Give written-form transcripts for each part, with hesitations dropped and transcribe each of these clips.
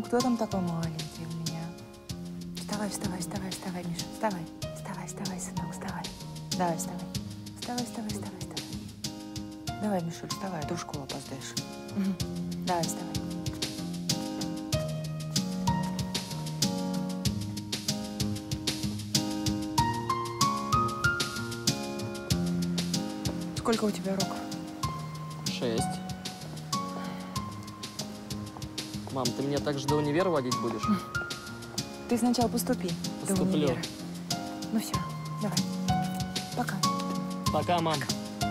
Кто там такой маленький у меня? Вставай, вставай, вставай, вставай, Миша. Вставай. Вставай, вставай, сынок, вставай. Давай, вставай. Вставай, вставай, вставай, вставай. Давай, Мишуль, вставай, а то в школу опоздаешь. Угу. Давай, вставай. Сколько у тебя уроков? 6. Мам, ты меня также до универа водить будешь? Ты сначала поступи. Поступлю. До универа. Ну все, давай. Пока. Пока, мам.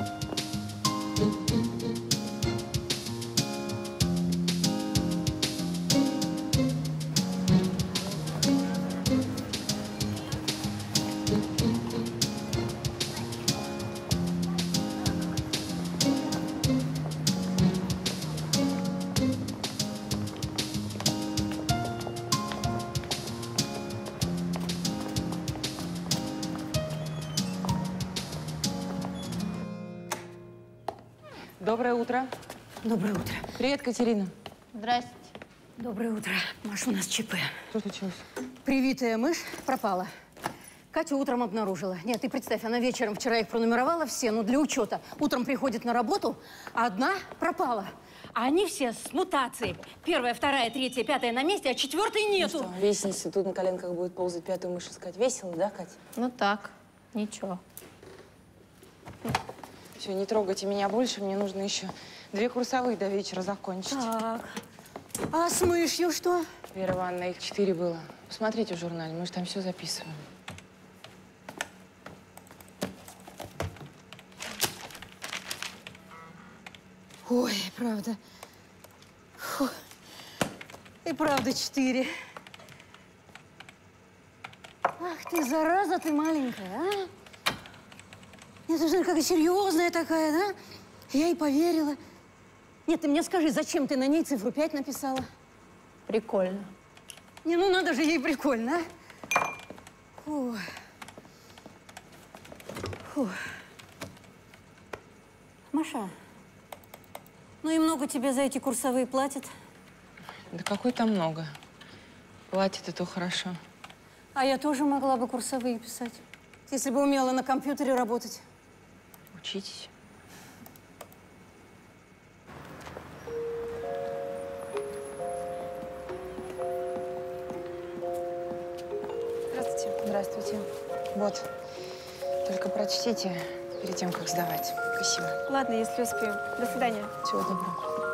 Доброе утро. Доброе утро. Привет, Катерина. Здрасте. Доброе утро. Маша, у нас ЧП. Что случилось? Привитая мышь пропала. Катю утром обнаружила. Нет, ты представь, она вечером вчера их пронумеровала все, ну, для учета. Утром приходит на работу, а одна пропала. А они все с мутацией. Первая, вторая, третья, пятая на месте, а четвертой нету. Ну что, весь институт на коленках будет ползать, пятую мышь искать. Весело, да, Кать? Ну так, ничего. Все, не трогайте меня больше, мне нужно еще 2 курсовых до вечера закончить. Так, а с мышью что? Вера Ивановна, их 4 было. Посмотрите в журнале, мы же там все записываем. Ой, правда. Фу. И правда 4. Ах ты, зараза ты маленькая, а? Это же какая серьезная такая, да? Я и поверила. Нет, ты мне скажи, зачем ты на ней цифру 5 написала? Прикольно. Не, ну надо же ей прикольно, а? Фу. Фу. Маша, ну и много тебе за эти курсовые платят? Да какой там много. Платит, и то хорошо. А я тоже могла бы курсовые писать, если бы умела на компьютере работать. Учитесь. Здравствуйте. Здравствуйте. Вот. Только прочтите перед тем, как сдавать. Спасибо. Ладно, если успею. До свидания. Всего доброго.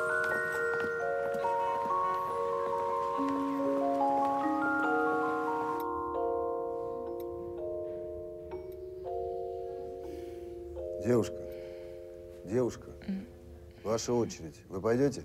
Девушка, девушка, ваша очередь. Вы пойдете?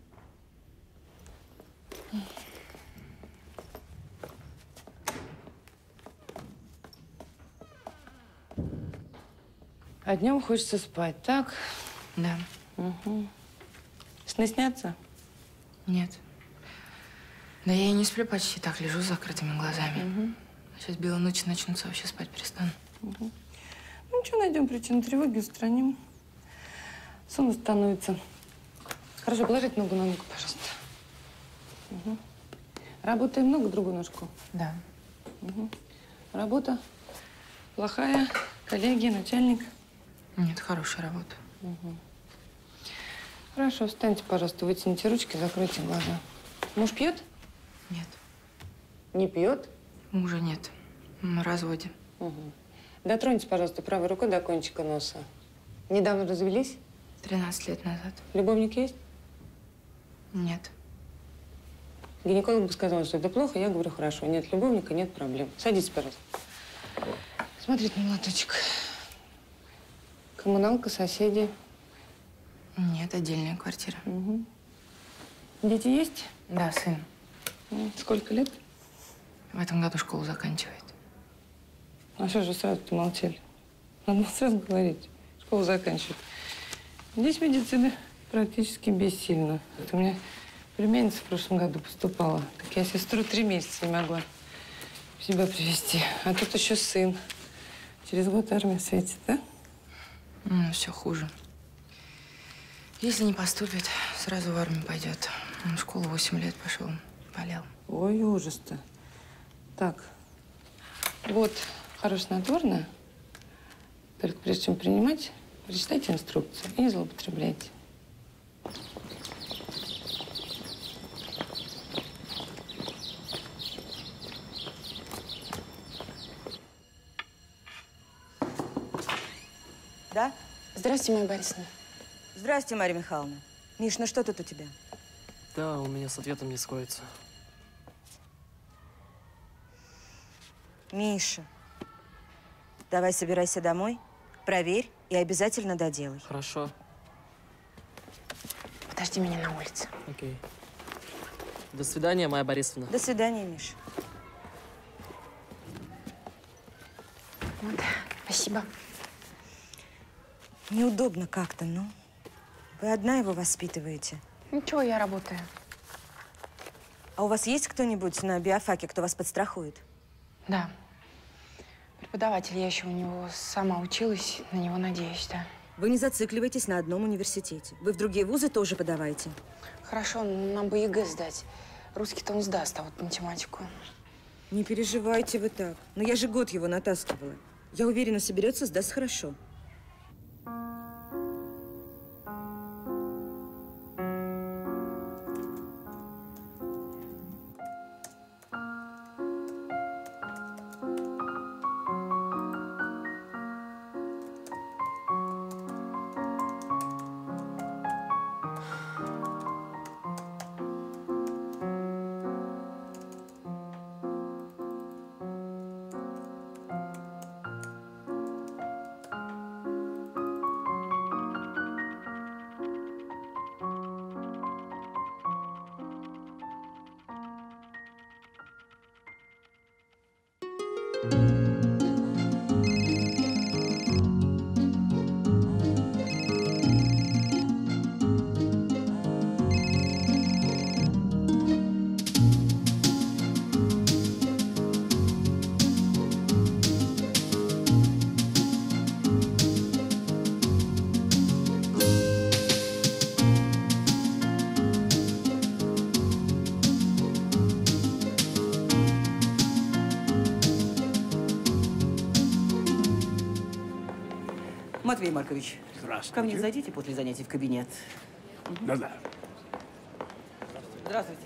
А днем хочется спать, так? Да. Угу. Сны снятся? Нет. Да я и не сплю почти, так лежу с закрытыми глазами. Угу. Сейчас белые ночи начнутся, вообще спать перестану. Угу. Ну что, найдем причину тревоги, устраним. Сон становится. Хорошо, положить ногу на ногу, пожалуйста. Угу. Работаем много, другую ножку? Да. Угу. Работа плохая, коллеги, начальник? Нет, хорошая работа. Угу. Хорошо, встаньте, пожалуйста, вытяните ручки, закройте глаза. Муж пьет? Нет. Не пьет? Мужа нет. Мы в разводе. Угу. Дотроньтесь, пожалуйста, правой рукой до кончика носа. Недавно развелись? 13 лет назад. Любовник есть? Нет. Гинеколог бы сказал, что это плохо, я говорю, хорошо. Нет любовника, нет проблем. Садитесь, пожалуйста. Смотрите на молоточек. Коммуналка, соседи. Нет, отдельная квартира. Угу. Дети есть? Да, сын. Сколько лет? В этом году школу заканчивает. А что же сразу-то молчали? Надо было сразу говорить. Школу заканчивает. Здесь медицина практически бессильна. Вот у меня племянница в прошлом году поступала. Так я сестру 3 месяца не могла в себя привести. А тут еще сын. Через год армия светит, да? Все хуже. Если не поступит, сразу в армию пойдет. Он в школу 8 лет пошел. болел. Ой, ужас-то. Так, вот хорошее снотворное. Только прежде чем принимать, прочитайте инструкцию и не злоупотребляйте. Да? Здравствуйте, Майя Борисовна. Здрасте, Марья Михайловна. Миш, ну что тут у тебя? Да, у меня с ответом не сходится. Миша, давай собирайся домой, проверь и обязательно доделай. Хорошо. Подожди меня на улице. Окей. До свидания, Майя Борисовна. До свидания, Миша. Вот, спасибо. Неудобно как-то, ну. Вы одна его воспитываете. Ничего, я работаю. А у вас есть кто-нибудь на биофаке, кто вас подстрахует? Да. Преподаватель, я еще у него сама училась, на него надеюсь, да. Вы не зацикливайтесь на одном университете. Вы в другие вузы тоже подавайте. Хорошо, нам бы ЕГЭ сдать. Русский-то он сдаст, а вот математику… Не переживайте вы так. Но я же год его натаскивала. Я уверена, соберется, сдаст хорошо. Матвей Маркович, здравствуйте. Ко мне зайдите после занятий в кабинет. Да-да. Здравствуйте.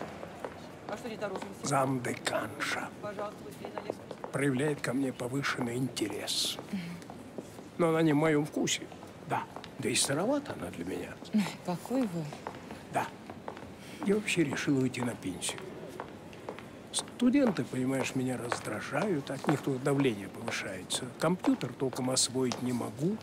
А что не торопимся? Замдеканша Пожалуйста, быстрее на лекцию. проявляет ко мне повышенный интерес. Но она не в моем вкусе. Да. Да и старовата она для меня. Какой вы? Да. Я вообще решил уйти на пенсию. Студенты, понимаешь, меня раздражают, от них тут давление повышается. Компьютер толком освоить не могу.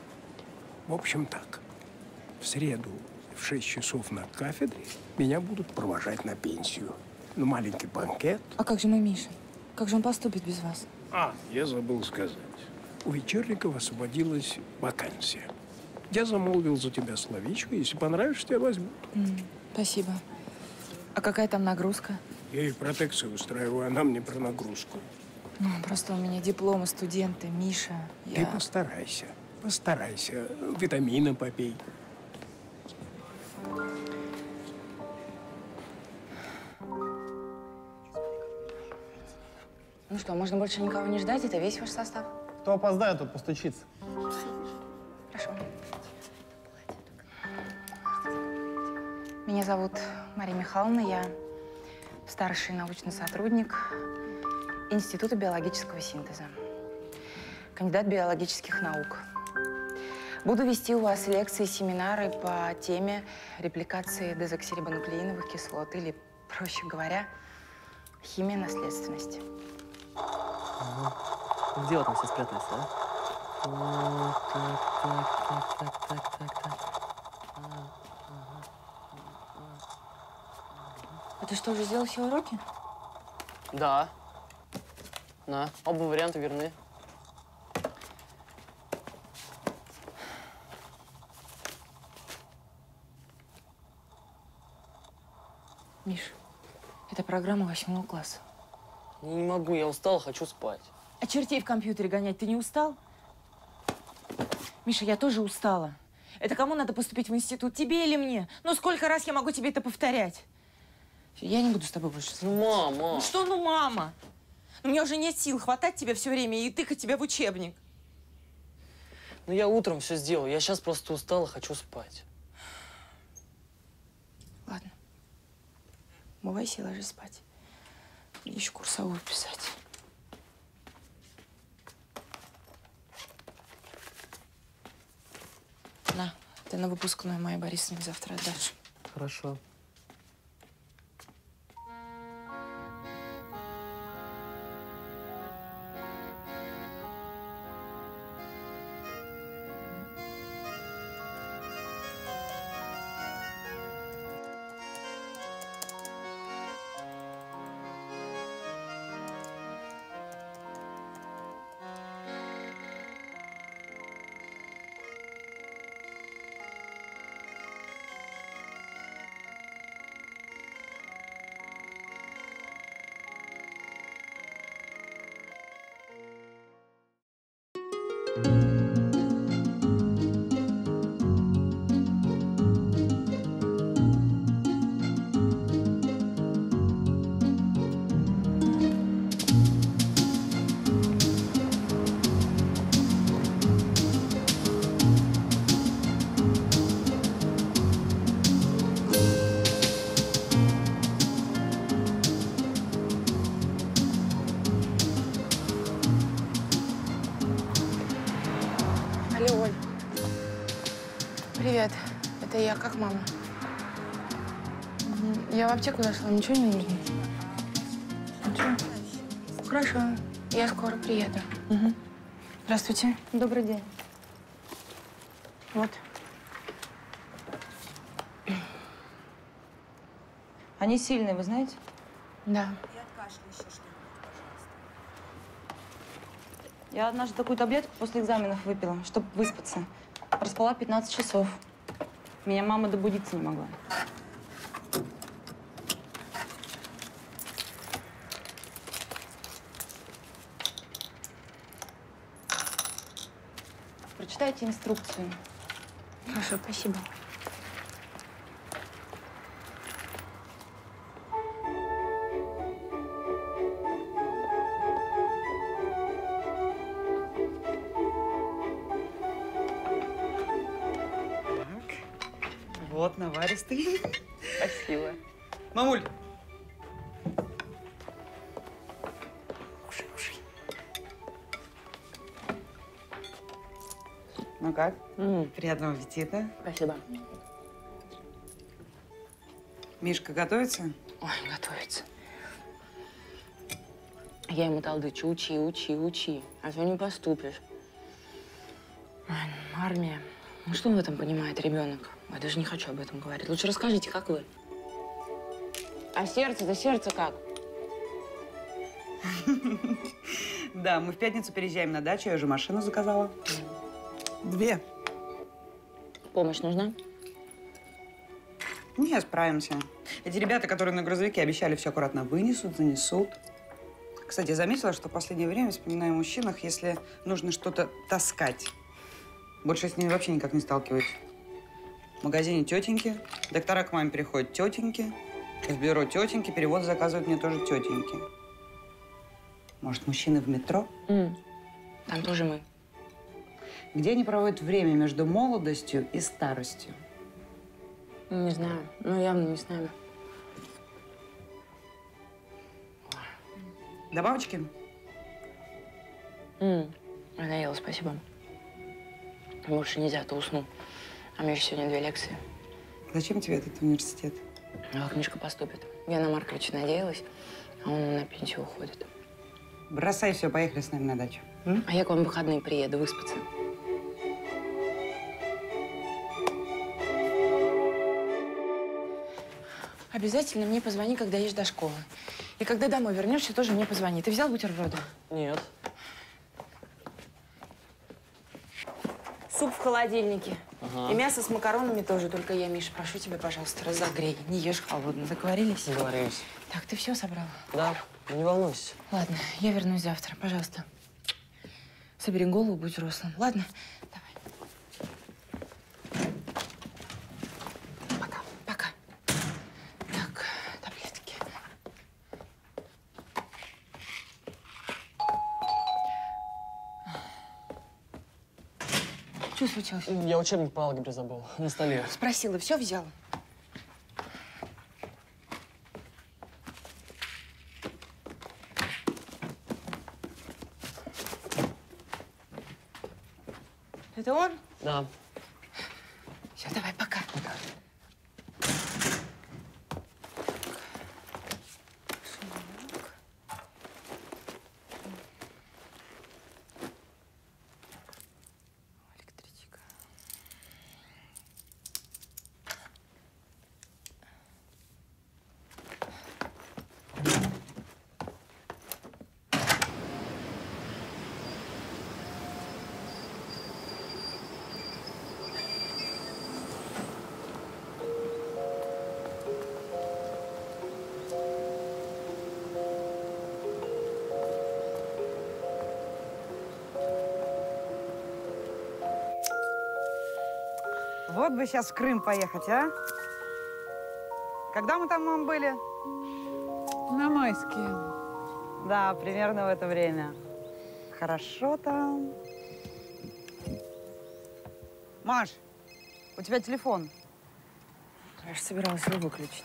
В общем, так. В среду в 6 часов на кафедре меня будут провожать на пенсию. Ну, маленький банкет. А как же мой Миша? Как же он поступит без вас? Я забыл сказать. У Вечерникова освободилась вакансия. Я замолвил за тебя словечко. Если понравишься, тебя возьмут. Спасибо. А какая там нагрузка? Я ей протекцию устраиваю, она мне про нагрузку. Ну, просто у меня дипломы, студенты, Миша. Ты постарайся. Постарайся. Витамины попей. Ну что, можно больше никого не ждать? Это весь ваш состав? Кто опоздает, тот постучится. Хорошо. Меня зовут Мария Михайловна. Я старший научный сотрудник Института биологического синтеза. Кандидат биологических наук. Буду вести у вас лекции, семинары по теме репликации дезоксирибонуклеиновых кислот, или, проще говоря, химия наследственности. Где вот мы все спрятались, а? Так. А ты что, уже сделал все уроки? Да. На, оба варианта верны. Миш, это программа 8 класса. Не могу, я устал, хочу спать. А чертей в компьютере гонять ты не устал? Миша, я тоже устала. Это кому надо поступить в институт, тебе или мне? Ну, сколько раз я могу тебе это повторять? Я не буду с тобой больше. Ну, мама. Ну что, ну, мама? У меня уже нет сил хватать тебя все время и тыкать тебя в учебник. Ну, я утром все сделал. Я сейчас просто устала, хочу спать. Ладно. Умывайся и ложись спать. Мне еще курсовую писать. На, ты на выпускную Майе Борисовне завтра отдашь. Хорошо. Алло, Оль. Привет. Это я. Как мама? Я в аптеку зашла. Ничего не нужно? Ничего? Хорошо. Я скоро приеду. Угу. Здравствуйте. Добрый день. Вот. Они сильные, вы знаете? Да. Я однажды такую таблетку после экзаменов выпила, чтобы выспаться. Проспала 15 часов. Меня мама добудиться не могла. Прочитайте инструкцию. Хорошо, спасибо. Вот, наваристый. Спасибо. Мамуль. Ну как? Приятного аппетита. Спасибо. Мишка готовится? Ой, готовится. Я ему толдычу, учи, учи, учи. А то не поступишь. Ой, армия. Ну что в этом понимает ребенок? Я даже не хочу об этом говорить. Лучше расскажите, как вы? А сердце-то, сердце как? Да, мы в пятницу переезжаем на дачу, я уже машину заказала. 2. Помощь нужна? Не, справимся. Эти ребята, которые на грузовике, обещали все аккуратно вынесут, занесут. Кстати, я заметила, что в последнее время вспоминаю о мужчинах, если нужно что-то таскать. Больше с ними вообще никак не сталкиваюсь. В магазине тетеньки, доктора к маме приходят тетеньки, в бюро тетеньки, перевод заказывают мне тоже тетеньки. Может, мужчины в метро? Там тоже мы. Где они проводят время между молодостью и старостью? Не знаю. Ну, явно не с нами. Добавочки? Надоело, спасибо. Больше нельзя, а то усну. А у меня еще сегодня 2 лекции. Зачем тебе этот университет? А книжка поступит. Яна Марковича надеялась, а он на пенсию уходит. Бросай все, поехали с нами на дачу. А я к вам в выходные приеду выспаться. Обязательно мне позвони, когда едешь до школы. И когда домой вернешься, тоже мне позвони. Ты взял бутерброды? Нет. Суп в холодильнике. Ага. И мясо с макаронами тоже. Только я, Миша, прошу тебя, пожалуйста, разогрей. Не ешь холодно. Договорились? Договорились. Так, ты все собрала? Да, не волнуйся. Ладно, я вернусь завтра. Пожалуйста. Собери голову, будь взрослым. Ладно? Давай. Пока. Пока. Так, таблетки. Что случилось? Я учебник по алгебре забыл на столе. Спросила, все взял? Это он? Да. Все, давай, пока. Пока. Вот бы сейчас в Крым поехать, а? Когда мы там были? На майские. Да, примерно в это время. Хорошо там. Маш, у тебя телефон. Я же собиралась его выключить.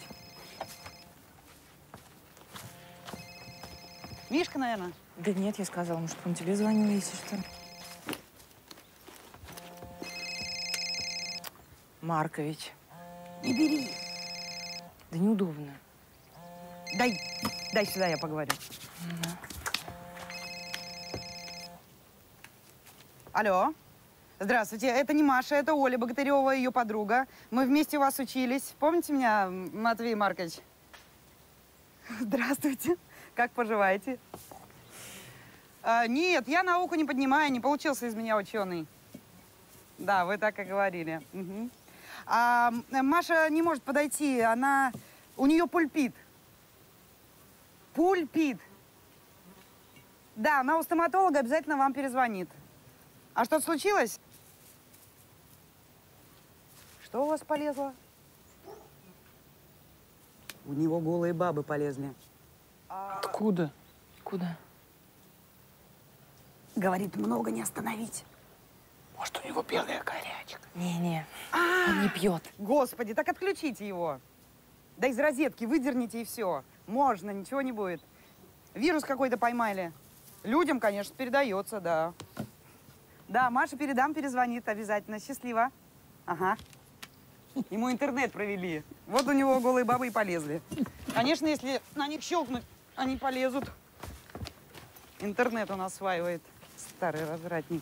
Мишка, наверное? Да нет, я сказала, может, он тебе звонил, если что. Маркович. Не бери. Да неудобно. Дай сюда, я поговорю. Алло. Здравствуйте. Это не Маша, это Оля Богатырева, ее подруга. Мы вместе у вас учились. Помните меня, Матвей Маркович? Здравствуйте. Как поживаете? Нет, я науку не поднимаю, не получился из меня ученый. Да, вы так и говорили. Угу. Маша не может подойти, у нее пульпит. Пульпит. Да, она у стоматолога, обязательно вам перезвонит. А что случилось? Что у вас полезло? У него голые бабы полезли. Откуда? Куда? Говорит, много не остановить. Может, у него белая горячка? Не-не, он не пьет. Господи, так отключите его. Да из розетки выдерните и все. Можно, ничего не будет. Вирус какой-то поймали. Людям, конечно, передается, да. Да, Маша передам, перезвонит обязательно. Счастливо. Ага. Ему интернет провели. Вот у него голые бабы и полезли. Конечно, если на них щелкнуть, они полезут. Интернет он осваивает. Старый развратник.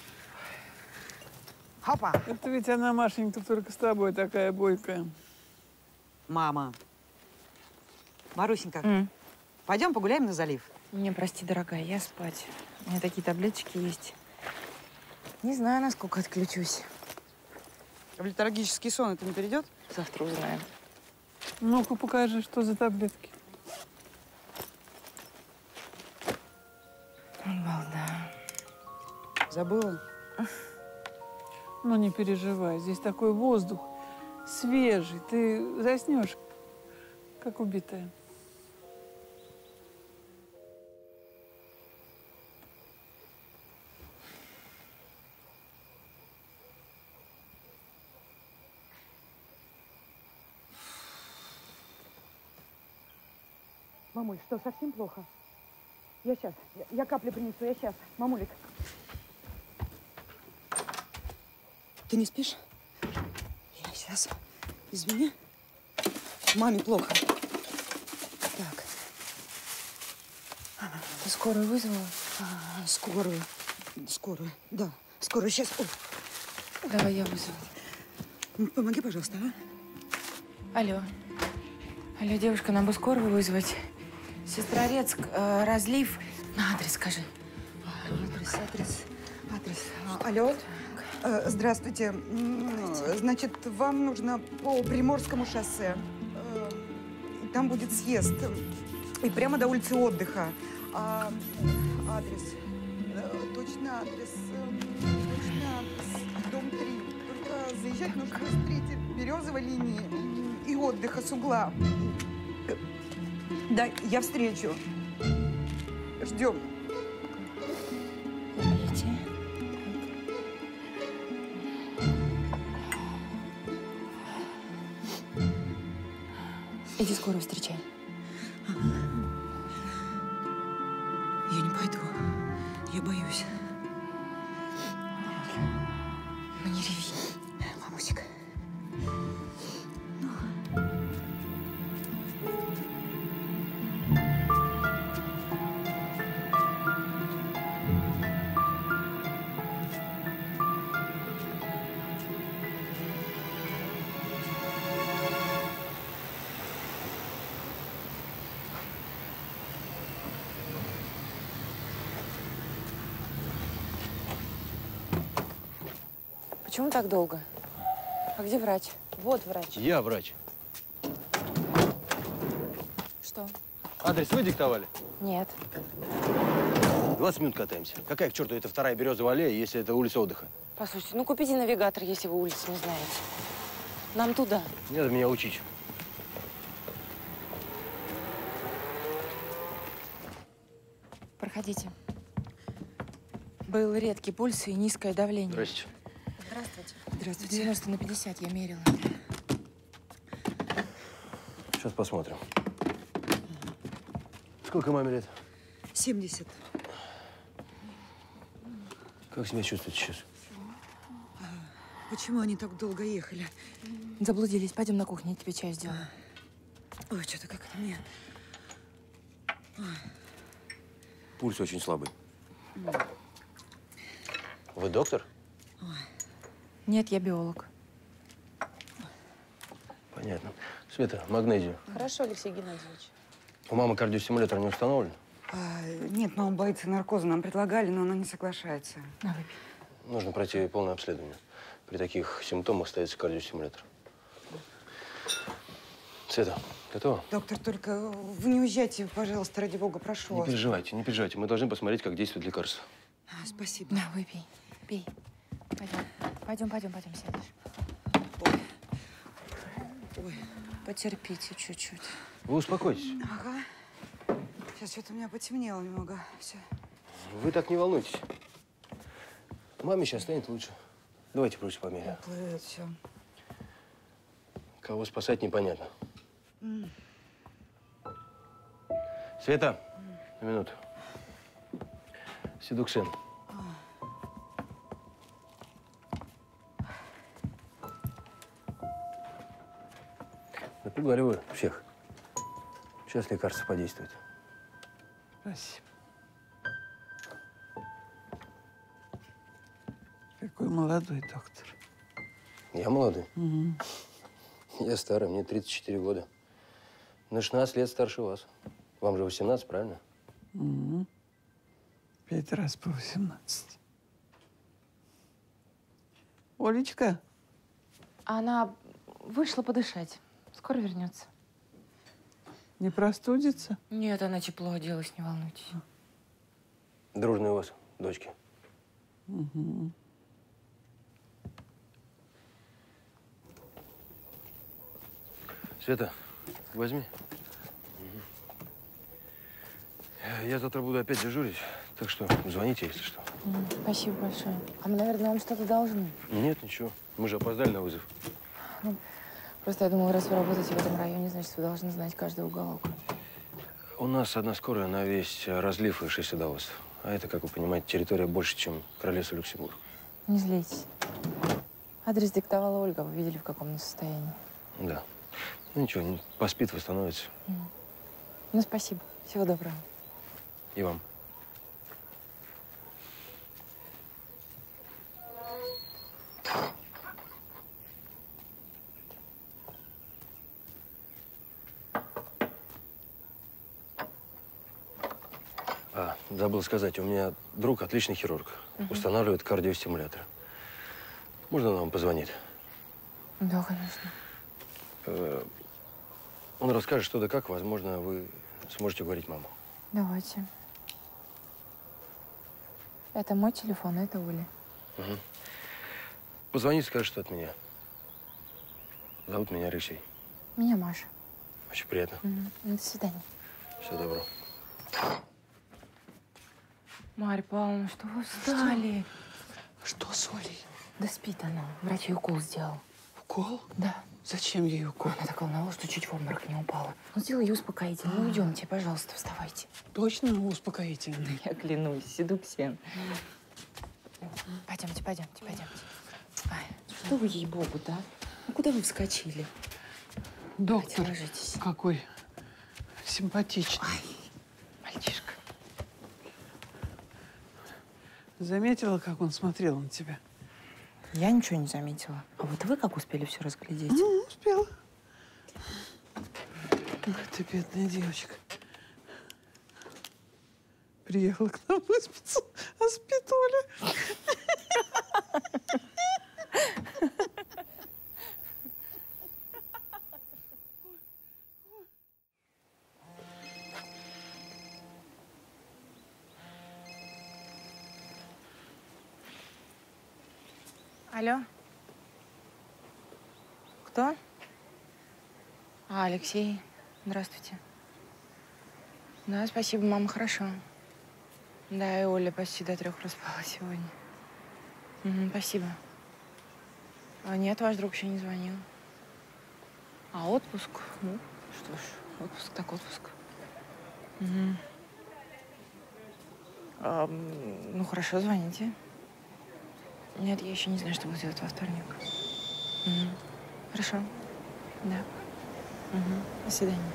Хопа. Это ведь она, Машенька, только с тобой такая бойкая. Мама. Марусенька, пойдем погуляем на залив? Не, прости, дорогая, я спать. У меня такие таблеточки есть. Не знаю, насколько отключусь. В летаргический сон это не перейдет? Завтра узнаем. Ну-ка, покажи, что за таблетки. Балда. Забыла? Ну, не переживай, здесь такой воздух свежий. Ты заснешь, как убитая. Мамуль, что, совсем плохо? Я сейчас. Я капли принесу, я сейчас. Мамулик. Ты не спишь? Я сейчас. Извини. Маме плохо. Так. Ты скорую вызвала? Скорую. Скорую. Да. Скорую. Сейчас. О. Давай я вызову. Помоги, пожалуйста, а? Алло. Алло, девушка, нам бы скорую вызвать. Сестрорецк, разлив. На адрес скажи. Адрес. Алло. Здравствуйте. Значит, вам нужно по Приморскому шоссе. Там будет съезд. И прямо до улицы отдыха. Адрес. Точно адрес. Точно адрес. Дом 3. Только заезжать нужно с 3-й Березовой линии и отдыха с угла. Да, я встречу. Ждем. Иди скорую встречай. Я не пойду. Я боюсь. Ну не реви, мамусик. Почему так долго? А где врач? Вот врач. Я врач. Что? Адрес вы диктовали? Нет. 20 минут катаемся. Какая к черту это вторая Березовая аллея, если это улица отдыха? Послушайте, ну купите навигатор, если вы улицы не знаете. Нам туда. Не надо меня учить. Проходите. Был редкий пульс и низкое давление. Здрасте. Здравствуйте. Здравствуйте. 90/50 я мерила. Сейчас посмотрим. Сколько маме лет? 70. Как себя чувствуете сейчас? Почему они так долго ехали? Заблудились. Пойдем на кухню, я тебе чай сделаю. Ой, что-то как мне. Пульс очень слабый. Вы доктор? Нет, я биолог. Понятно. Света, магнезию. Хорошо, Алексей Геннадьевич. У мамы кардиостимулятор не установлен? Нет, мама боится наркоза. Нам предлагали, но она не соглашается. Нужно пройти полное обследование. При таких симптомах ставится кардиостимулятор. Света, готова? Доктор, только вы не уезжайте, пожалуйста, ради бога, прошу Не вас. переживайте, не переживайте. Мы должны посмотреть, как действует лекарство. Спасибо. На, выпей. Пей. Пойдем, сядешь. Ой. Потерпите чуть-чуть. Вы успокойтесь. Ага. Сейчас что-то у меня потемнело немного. Все. Вы так не волнуйтесь. Маме сейчас станет лучше. Давайте проще померяем. Плывет все. Кого спасать, непонятно. Света, на минуту. Седуксен. Напугали всех. Сейчас лекарство подействует. Спасибо. Какой молодой доктор. Я молодой? Угу. Я старый, мне 34 года. На 16 лет старше вас. Вам же 18, правильно? Угу. 5 раз по 18. Олечка? Она вышла подышать. Скоро вернется. Не простудится? Нет, она тепло оделась, не волнуйтесь. Дружные у вас дочки. Угу. Света, возьми. Я завтра буду опять дежурить, так что звоните, если что. Спасибо большое. А мы, наверное, вам что-то должны. Нет, ничего. Мы же опоздали на вызов. Просто я думала, раз вы работаете в этом районе, значит, вы должны знать каждый уголок. У нас одна скорая на весь разлив и 6 садоводств. А это, как вы понимаете, территория больше, чем Королевство Люксембург. Не злитесь. Адрес диктовала Ольга. Вы видели, в каком она состоянии. Да. Ну ничего, поспит, восстановится. Ну, спасибо. Всего доброго. И вам. Забыл сказать, у меня друг отличный хирург. Устанавливает кардиостимулятор. Можно он вам позвонит? Да, конечно. Он расскажет, что да как. Возможно, вы сможете уговорить маму. Давайте. Это мой телефон, а это Оля. Угу. Позвонит, скажет, что от меня. Зовут меня Алексей. Меня Маша. Очень приятно. До свидания. Всего доброго. Марья Павловна, что вы встали? Что с Олей? Да спит она. Врач ей укол сделал. Укол? Да. Зачем ей укол? Она так волновалась, что чуть в обморок не упала. Ну, сделай ей успокоительное. Ну, идемте, пожалуйста, вставайте. Точно успокоительное? Я клянусь, Седуксен. Пойдемте, пойдемте, пойдемте. Ай, что вы, ей-богу, да? Ну, куда вы вскочили? Доктор давайте, ложитесь. Какой симпатичный. Ай, мальчишка. Заметила, как он смотрел на тебя? Я ничего не заметила. А вот вы как успели все разглядеть? Успела. Ах ты, бедная девочка. Приехала к нам выспаться, а спит Оля. Алло? Кто? А, Алексей. Здравствуйте. Да, спасибо, мама, хорошо. Да, и Оля почти до 3 проспала сегодня. Угу, спасибо. А нет, ваш друг еще не звонил. А отпуск? Ну, что ж, отпуск так отпуск. Угу. Ну, хорошо, звоните. Нет, я еще не знаю, что буду делать во вторник. Угу. Хорошо. Да. Угу. До свидания.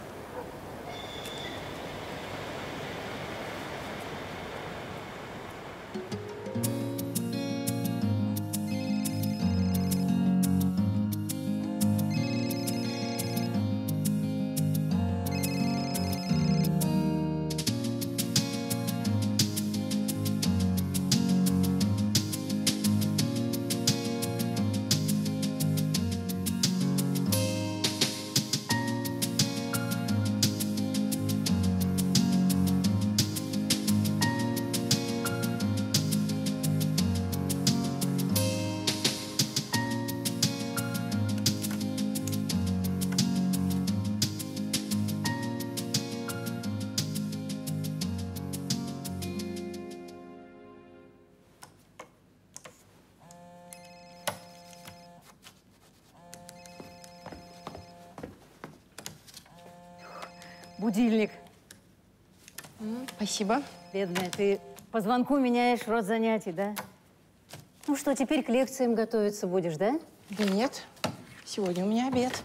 Будильник. Спасибо. Бедная, ты по звонку меняешь род занятий, да? Ну что, теперь к лекциям готовиться будешь, да? Да нет. Сегодня у меня обед.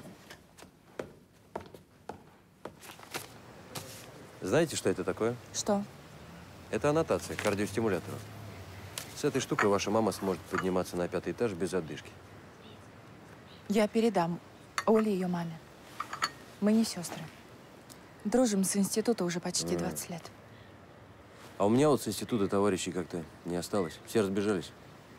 Знаете, что это такое? Что? Это аннотация к кардиостимулятору. С этой штукой ваша мама сможет подниматься на 5-й этаж без отдышки. Я передам Оле и ее маме. Мы не сестры. Дружим с института уже почти 20 лет. А у меня вот с института товарищей как-то не осталось. Все разбежались.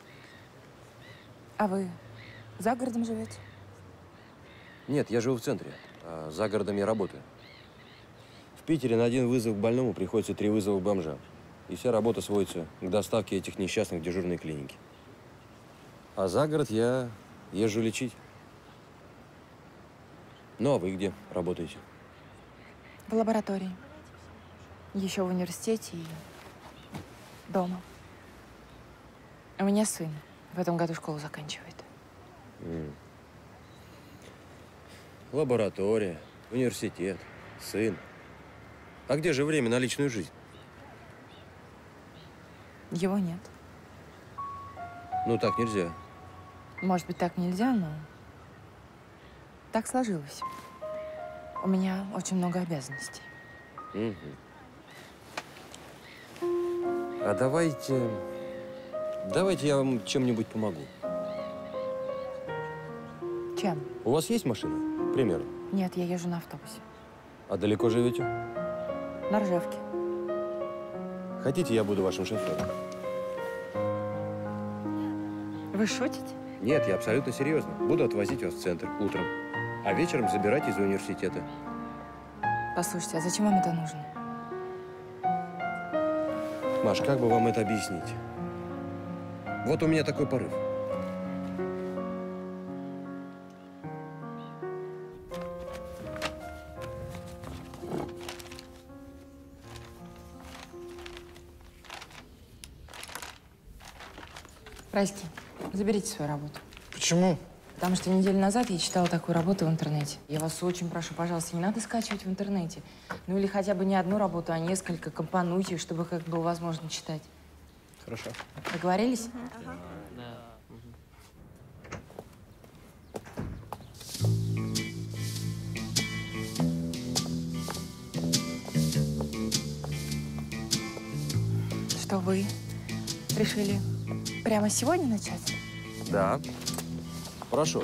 А вы за городом живете? Нет, я живу в центре, а за городом я работаю. В Питере на 1 вызов к больному приходится 3 вызова к бомжам. И вся работа сводится к доставке этих несчастных в дежурной клинике. А за город я езжу лечить. Ну, а вы где работаете? В лаборатории. Еще в университете и дома. У меня сын. В этом году школу заканчивает. Лаборатория, университет, сын. А где же время на личную жизнь? Его нет. Ну, так нельзя. Может быть, так нельзя, но так сложилось. У меня очень много обязанностей. А давайте я вам чем-нибудь помогу. Чем? У вас есть машина, к примеру? Нет, я езжу на автобусе. А далеко живете? На Ржевке. Хотите, я буду вашим шофером? Вы шутите? Нет, я абсолютно серьезно. Буду отвозить вас в центр утром, а вечером забирать из университета. Послушайте, а зачем вам это нужно? Маш, как бы вам это объяснить? Вот у меня такой порыв. Райский, заберите свою работу. Почему? Потому что неделю назад я читала такую работу в интернете. Я вас очень прошу, пожалуйста, не надо скачивать в интернете. Ну или хотя бы не одну работу, а несколько, компонуйте их, чтобы как было возможно читать. Хорошо. Договорились? Что вы решили прямо сегодня начать? Да. Прошу.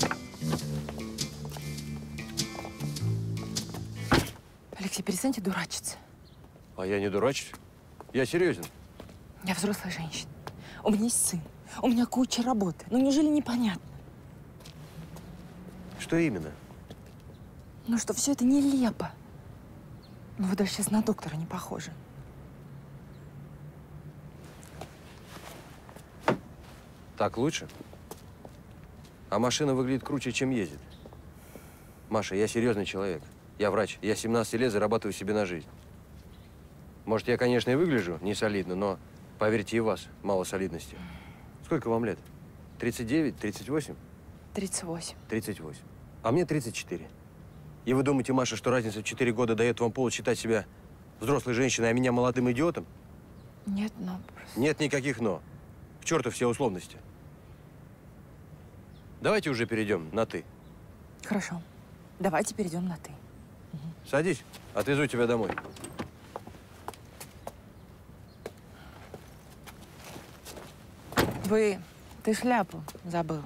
Алексей, перестаньте дурачиться. А я не дурачусь. Я серьезен. Я взрослая женщина. У меня есть сын. У меня куча работы. Ну, неужели непонятно? Что именно? Ну, что все это нелепо. Ну, вы даже сейчас на доктора не похожи. Так лучше? А машина выглядит круче, чем ездит. Маша, я серьезный человек. Я врач. Я 17 лет зарабатываю себе на жизнь. Может, я, конечно, и выгляжу не солидно, но, поверьте, и вас мало солидности. Сколько вам лет? 39, 38? 38. 38. А мне 34. И вы думаете, Маша, что разница в 4 года дает вам повод считать себя взрослой женщиной, а меня молодым идиотом? Нет, но просто... Нет никаких «но». К черту все условности. Давайте уже перейдем на «ты». Хорошо. Давайте перейдем на «ты». Садись, отвезу тебя домой. Ты шляпу забыл.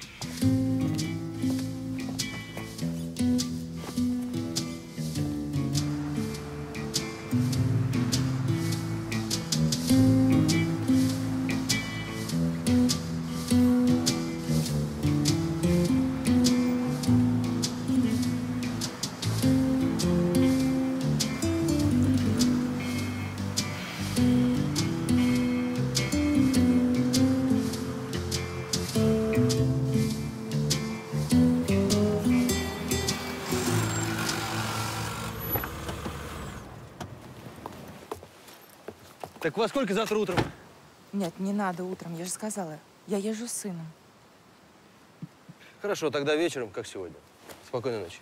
Так во сколько завтра утром? Нет, не надо утром, я же сказала. Я езжу с сыном. Хорошо, тогда вечером, как сегодня. Спокойной ночи.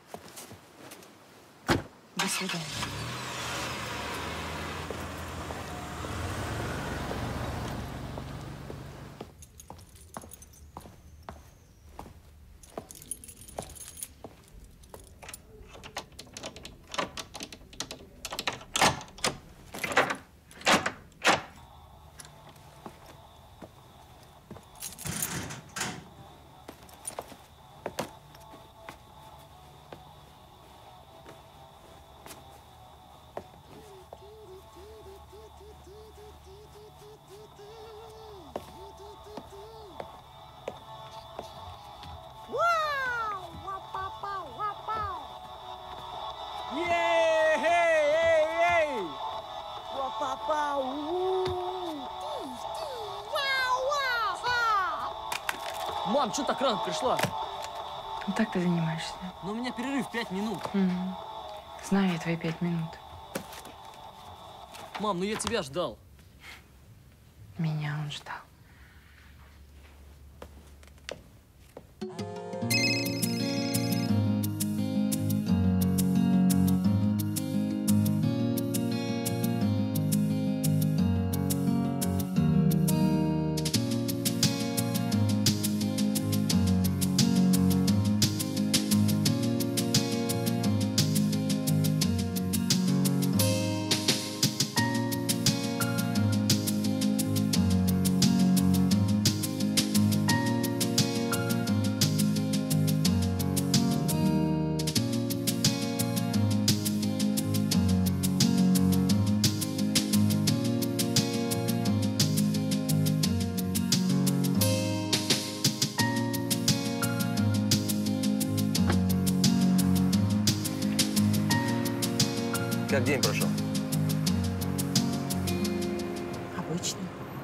До свидания. Мам, что так рано пришла? Ну так ты занимаешься. Но у меня перерыв 5 минут. Знаю я твои 5 минут. Мам, ну я тебя ждал. Меня он ждал. Как день прошел? Обычно.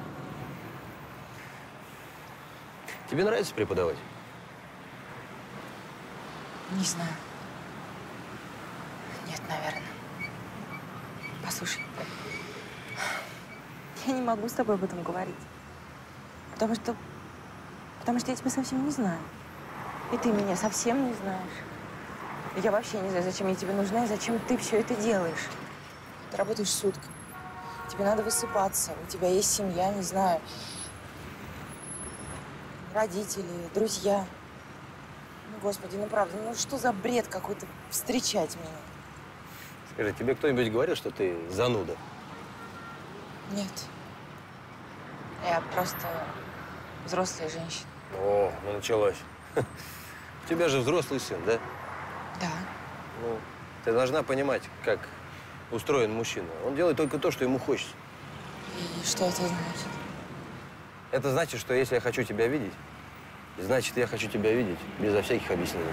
Тебе нравится преподавать? Не знаю. Нет, наверное. Послушай, я не могу с тобой об этом говорить. Потому что я тебя совсем не знаю. И ты меня совсем не знаешь. Я вообще не знаю, зачем я тебе нужна и зачем ты все это делаешь. Ты работаешь сутками. Тебе надо высыпаться. У тебя есть семья, не знаю. Родители, друзья. Ну, Господи, ну правда, ну что за бред какой-то встречать меня? Скажи, тебе кто-нибудь говорил, что ты зануда? Нет. Я просто взрослая женщина. О, ну началось. У тебя же взрослый сын, да? Да. Ну, ты должна понимать, как устроен мужчина. Он делает только то, что ему хочется. И что это значит? Это значит, что если я хочу тебя видеть, значит, я хочу тебя видеть безо всяких объяснений.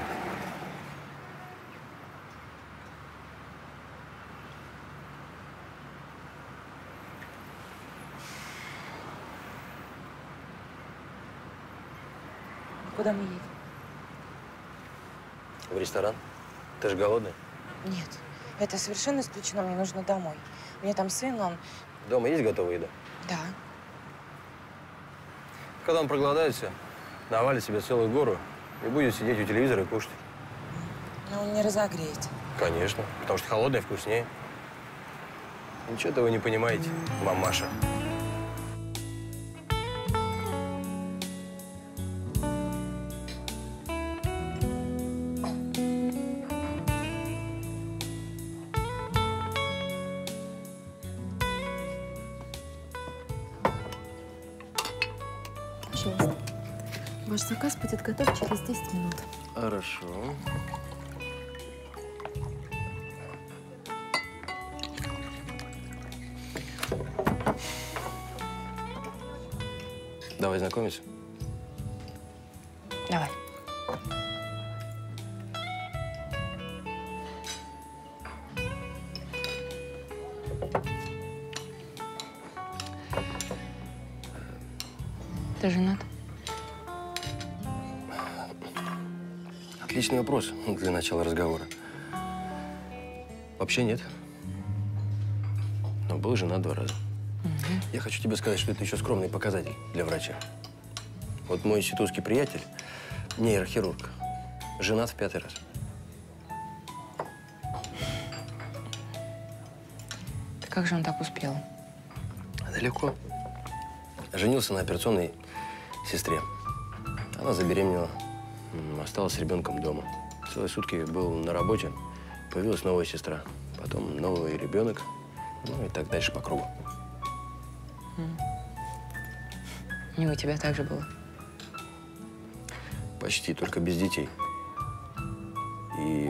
Куда мы едем? В ресторан? Ты же голодный? Нет, это совершенно исключено. Мне нужно домой. У меня там сын, он… Дома есть готовая еда? Да. Когда он проголодается, навалит себе целую гору и будет сидеть у телевизора и кушать. Но он не разогреет. Конечно, потому что холодное вкуснее. Ничего-то вы не понимаете, мамаша. Пожалуйста. Ваш заказ будет готов через 10 минут. Хорошо. Давай знакомиться. Давай. Ты женат? Отличный вопрос для начала разговора. Вообще нет. Но был женат 2 раза. Я хочу тебе сказать, что это еще скромный показатель для врача. Вот мой институтский приятель, нейрохирург, женат в 5-й раз. Да как же он так успел? Да легко. Женился на операционной сестре. Она забеременела, осталась с ребенком дома. Целые сутки был на работе, появилась новая сестра, потом новый ребенок, ну и так дальше по кругу. И у тебя так же было? Почти, только без детей. И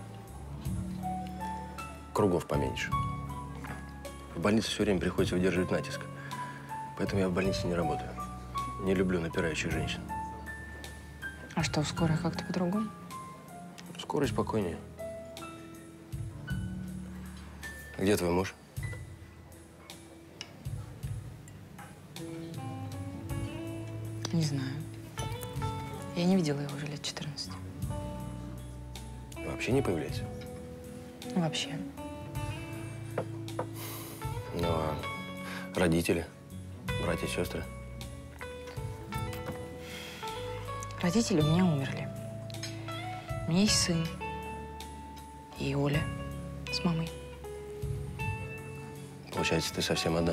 кругов поменьше. В больнице все время приходится выдерживать натиск. Поэтому я в больнице не работаю. Не люблю напирающих женщин. А что, в скорой как-то по-другому? В скорой спокойнее. Где твой муж? Не знаю. Я не видела его уже лет 14. Вообще не появляется? Вообще. Ну, а родители? Братья, сестры? Родители у меня умерли. У меня есть сын. И Оля с мамой. Получается, ты совсем одна?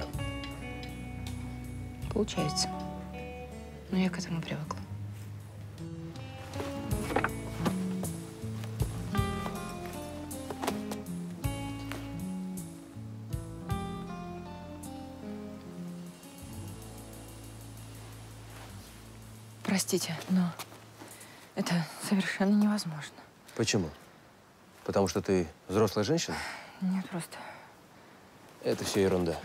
Получается. Но я к этому привыкла. Простите, но это совершенно невозможно. Почему? Потому что ты взрослая женщина? Нет, просто… Это все ерунда.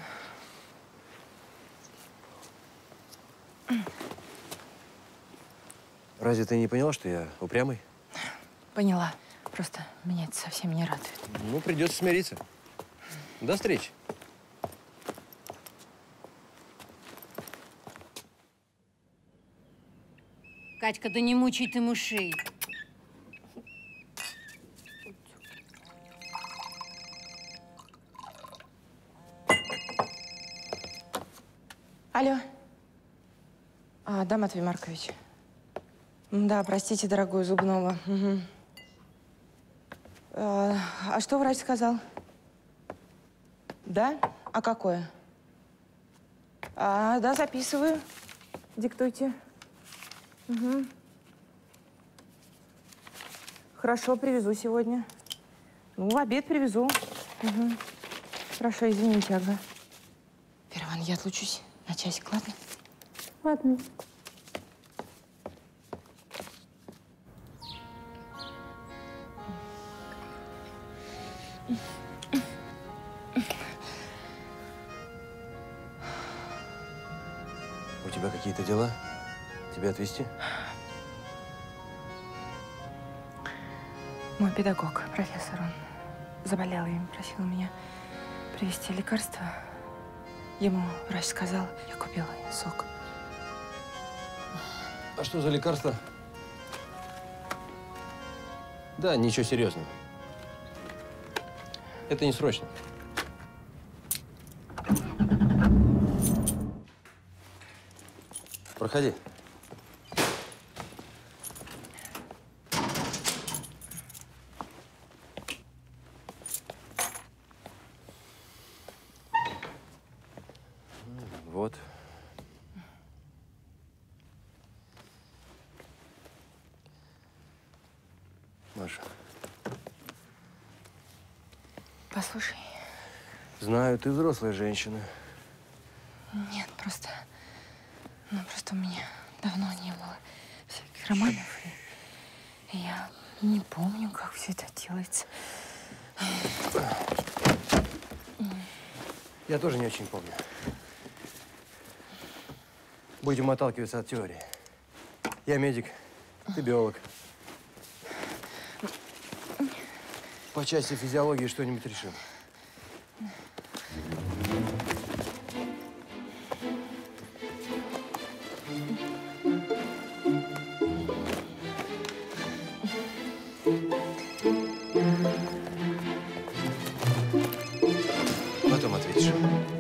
Разве ты не поняла, что я упрямый? Поняла. Просто меня это совсем не радует. Ну, придется смириться. До встречи. Катька, да не мучай ты мышей. Алло. Да, Матвей Маркович. Да, простите, дорогой, зубного. Угу. А что врач сказал? Да? А какое? Да, записываю. Диктуйте. Угу. Хорошо, привезу сегодня. Ну, в обед привезу. Угу. Хорошо, извините, ага. Вера Ивановна, я отлучусь на часик, ладно? Ладно. У тебя какие-то дела? Тебя отвезти? Мой педагог, профессор, он заболел и просил меня привезти лекарства. Ему врач сказал, я купила сок. А что за лекарство? Да, ничего серьезного. Это не срочно. Проходи. Вот. Маша. Послушай. Знаю, ты взрослая женщина. Нет, просто у меня давно не было всяких романов. И я не помню, как все это делается. Я тоже не очень помню. Будем отталкиваться от теории. Я медик, ты биолог. По части физиологии что-нибудь решим. Потом ответишь.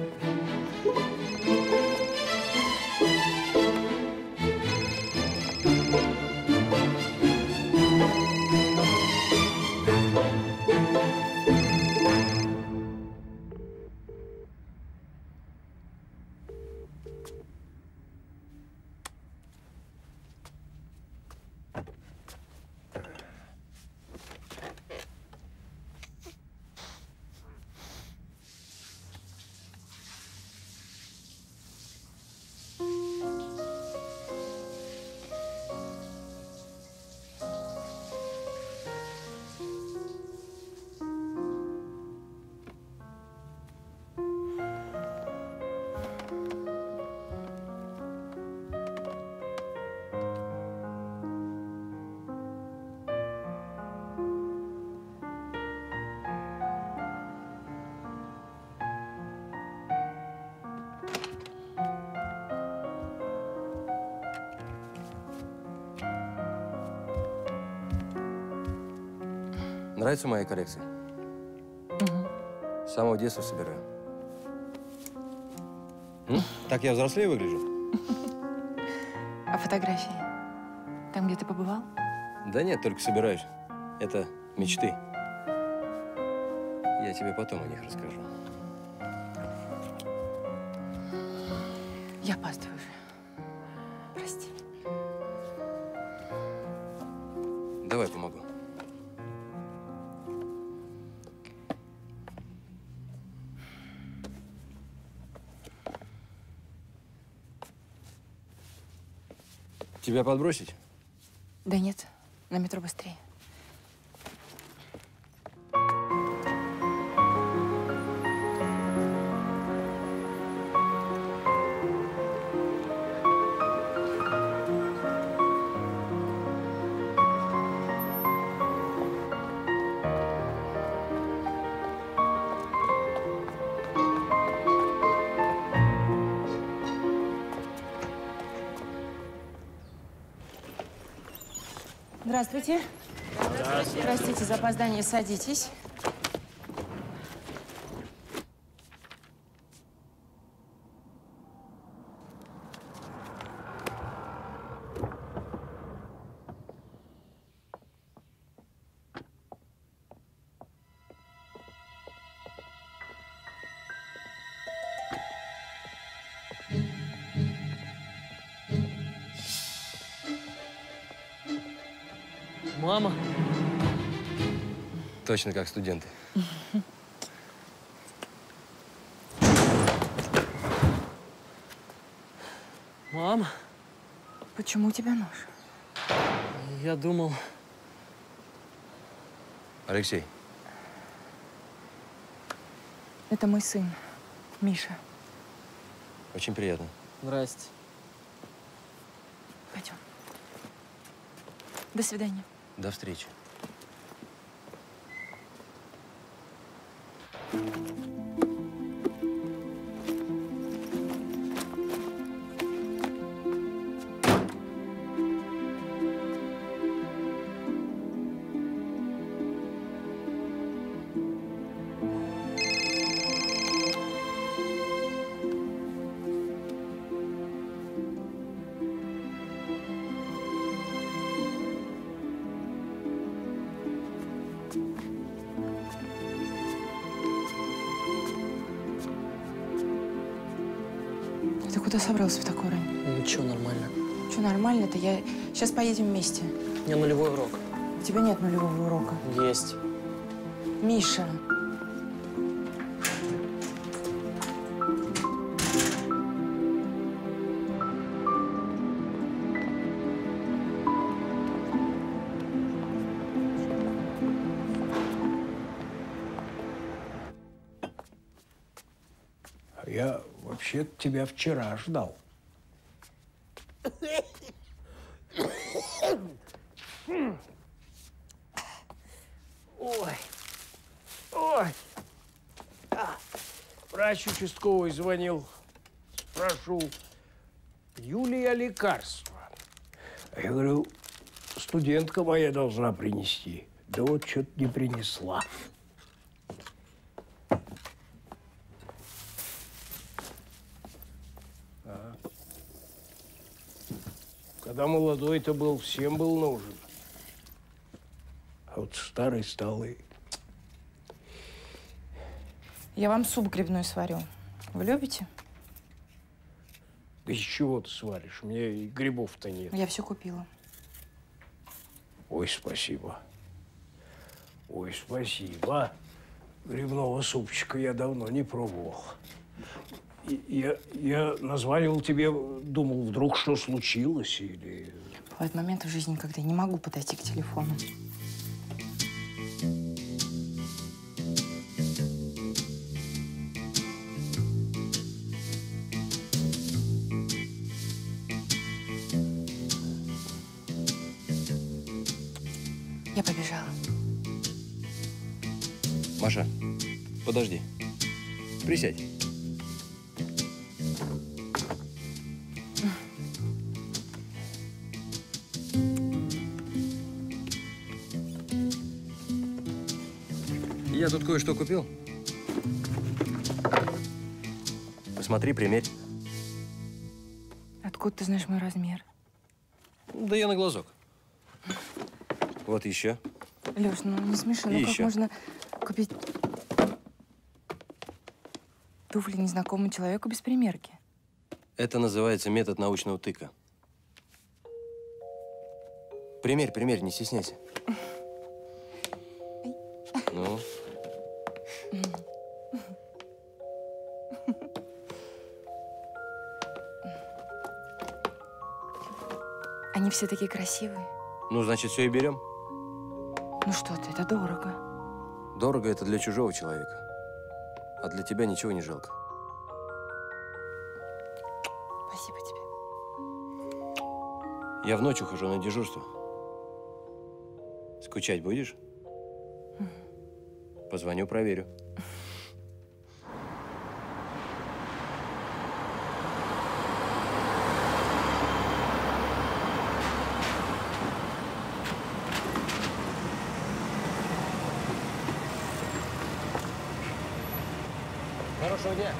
Нравится моя коллекция? С самого детства собираю. Так я взрослее выгляжу? А фотографии? Там, где ты побывал? Да нет, только собираюсь. Это мечты. Я тебе потом о них расскажу. Я опаздываю уже. Прости. Давай помогу. Тебя подбросить? Да нет, на метро быстрее. Здравствуйте. Здравствуйте. Простите за опоздание, садитесь. Мама. Точно как студенты. Мам. Почему у тебя нож? Я думал… Алексей. Это мой сын, Миша. Очень приятно. Здрасте. Пойдем. До свидания. До встречи. Ты куда собрался в такой рань? Ничего, нормально. Что нормально-то? Сейчас поедем вместе. У меня нулевой урок. У тебя нет нулевого урока. Есть. Миша. Я вообще-то тебя вчера ждал. Ой. Ой. Врач участковый звонил. Спрашивал, Юлия лекарство. А я говорю, студентка моя должна принести. Да вот что-то не принесла. Когда молодой-то был, всем был нужен. А вот старый стал и… Я вам суп грибной сварю. Вы любите? Да из чего ты сваришь? У меня и грибов-то нет. Я все купила. Ой, спасибо. Ой, спасибо. Грибного супчика я давно не пробовал. Я названивал тебе, думал, вдруг что случилось или… Бывают моменты в жизни, когда я не могу подойти к телефону. Я побежала. Маша, подожди. Присядь. Я тут кое-что купил. Посмотри, примерь. Откуда ты знаешь мой размер? Да я на глазок. Вот еще. Леш, ну не смеши, ну как можно купить туфли незнакомому человеку без примерки? Это называется метод научного тыка. Примерь, примерь, не стесняйся. Ну? Они все такие красивые. Ну, значит, все и берем. Ну что ты, это дорого. Дорого это для чужого человека. А для тебя ничего не жалко. Спасибо тебе. Я в ночь ухожу на дежурство. Скучать будешь? Позвоню, проверю. Хорошего дня.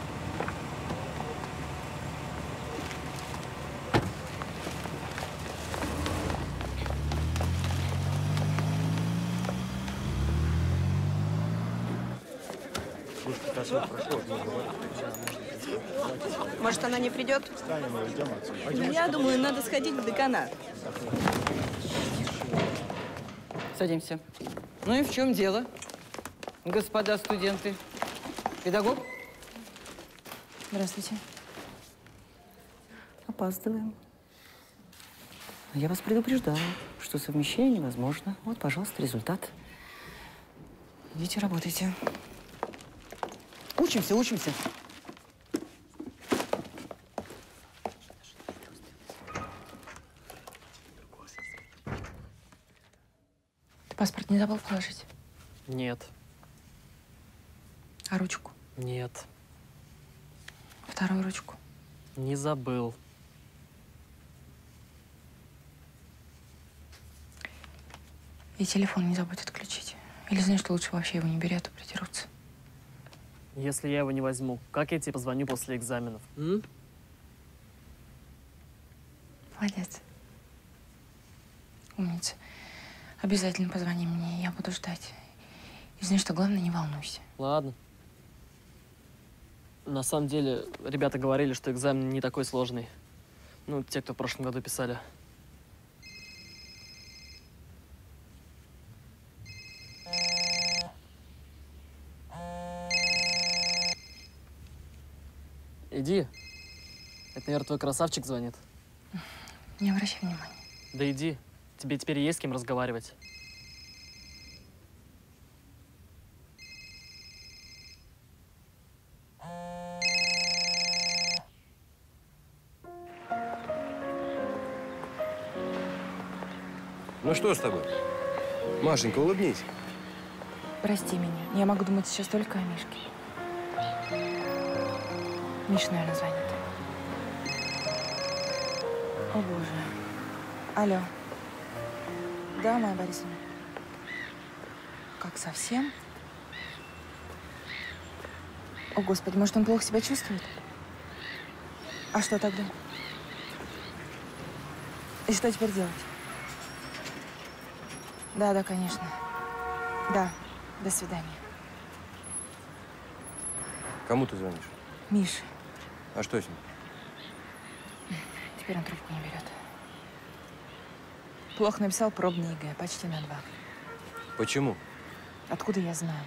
Может, она не придет? Я думаю, надо сходить в деканат. Садимся. Ну и в чем дело, господа студенты? Педагог? Здравствуйте. Опаздываем. Я вас предупреждала, что совмещение невозможно. Вот, пожалуйста, результат. Идите, работайте. Учимся, учимся. Ты паспорт не забыл положить? Нет. А ручку? Нет. Вторую ручку? Не забыл. И телефон не забудь отключить. Или знаешь, что лучше вообще его не бери, а то придерутся. Если я его не возьму, как я тебе позвоню после экзаменов? Молодец. Умница. Обязательно позвони мне, я буду ждать. И знаешь, что главное, не волнуйся. Ладно. На самом деле, ребята говорили, что экзамен не такой сложный. Ну, те, кто в прошлом году писали. Иди. Это, наверное, твой красавчик звонит. Не обращай внимания. Да иди. Тебе теперь есть с кем разговаривать. Ну что с тобой? Машенька, улыбнись. Прости меня. Я могу думать сейчас только о Мишке. Миша, наверное, звонит. О, боже. Алло. Да, Майя Борисовна? Как, совсем? О, Господи, может, он плохо себя чувствует? А что тогда? И что теперь делать? Да, да, конечно. Да, до свидания. Кому ты звонишь? Миша. А что с ним? Теперь он трубку не берет. Плохо написал пробный ЕГЭ, почти на 2. Почему? Откуда я знаю?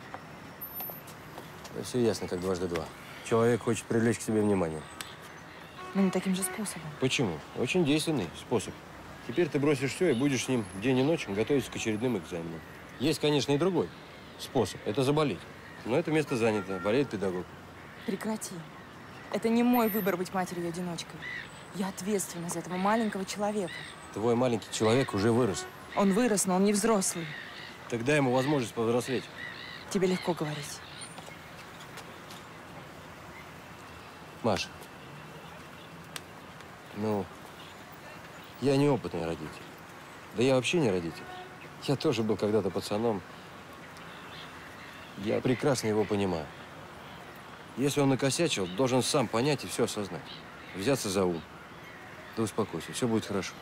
Да все ясно, как 2 × 2. Человек хочет привлечь к себе внимание. Но не таким же способом. Почему? Очень действенный способ. Теперь ты бросишь все и будешь с ним день и ночь готовиться к очередным экзаменам. Есть, конечно, и другой способ. Это заболеть. Но это место занято. Болеет педагог. Прекрати. Это не мой выбор быть матерью-одиночкой. Я ответственна за этого маленького человека. Твой маленький человек уже вырос. Он вырос, но он не взрослый. Тогда ему возможность повзрослеть. Тебе легко говорить. Маш, ну, я неопытный родитель. Да я вообще не родитель. Я тоже был когда-то пацаном. Я прекрасно его понимаю. Если он накосячил, должен сам понять и все осознать. Взяться за ум. Да успокойся, все будет хорошо.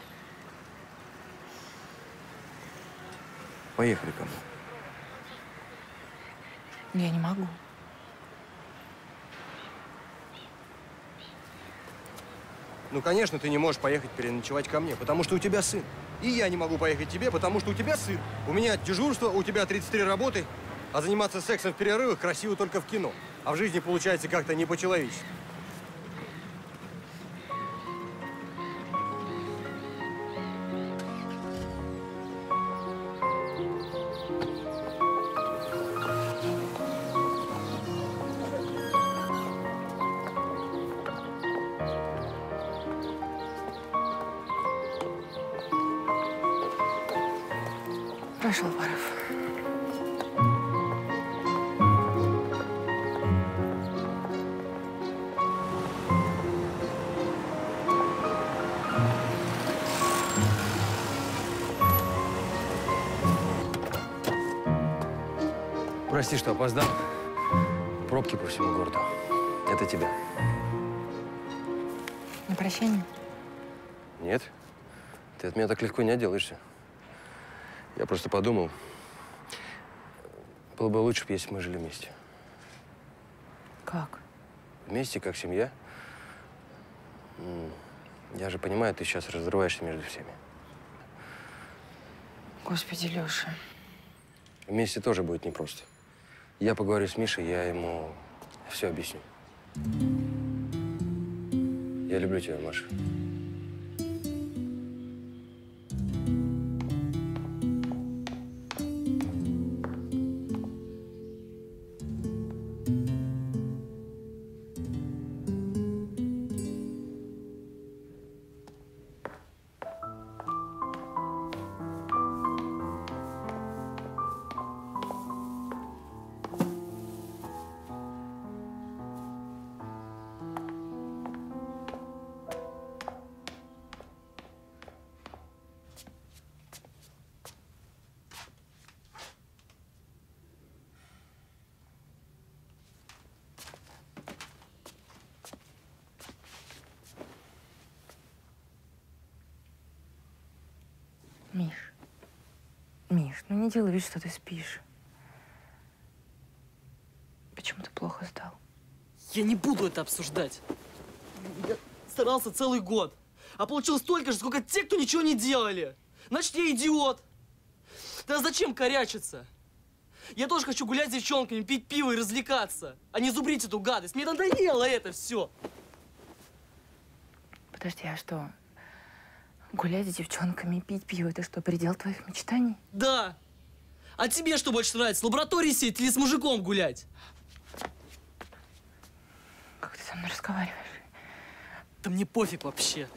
Поехали ко мне. Я не могу. Ну, конечно, ты не можешь поехать переночевать ко мне, потому что у тебя сын. И я не могу поехать к тебе, потому что у тебя сын. У меня дежурство, у тебя 33 работы, а заниматься сексом в перерывах красиво только в кино. А в жизни получается как-то не по-человечески. Прошел порыв. Прости, что опоздал. Пробки по всему городу. Это тебя. На прощание? Нет. Ты от меня так легко не отделаешься. Я просто подумал, было бы лучше, если бы мы жили вместе. Как? Вместе, как семья. Я же понимаю, ты сейчас разрываешься между всеми. Господи, Леша. Вместе тоже будет непросто. Я поговорю с Мишей, я ему все объясню. Я люблю тебя, Маша. Миш, ну не делай вид, что ты спишь. Почему ты плохо сдал? Я не буду это обсуждать. Я старался целый год, а получилось столько же, сколько те, кто ничего не делали. Значит, я идиот. Да зачем корячиться? Я тоже хочу гулять с девчонками, пить пиво и развлекаться, а не зубрить эту гадость. Мне надоело это все. Подожди, а что? Гулять с девчонками и пить пиво – это что, предел твоих мечтаний? Да. А тебе что больше нравится, в лаборатории сидеть или с мужиком гулять? Как ты со мной разговариваешь? Да мне пофиг вообще.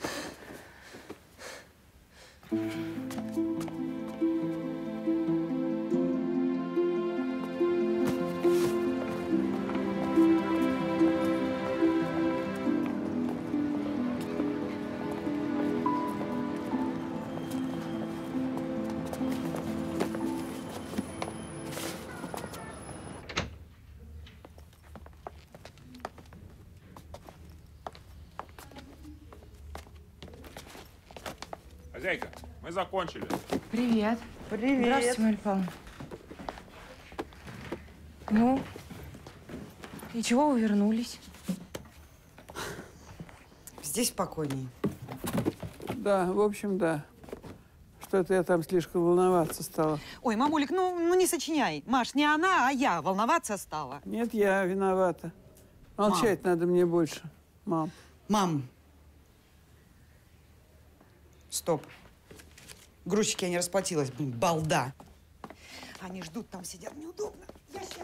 Хозяйка, мы закончили. Привет. Привет. Здравствуйте, Марья Павловна. Ну, и чего вы вернулись? Здесь спокойнее. Да, в общем, да. Что-то я там слишком волноваться стала. Ой, мамулик, ну не сочиняй. Маш, не она, а я волноваться стала. Нет, я виновата. Молчать надо мне больше, мам. Мам. Стоп. Грузчики, я не расплатилась, блин, балда. Они ждут, там сидят, неудобно. Я сейчас.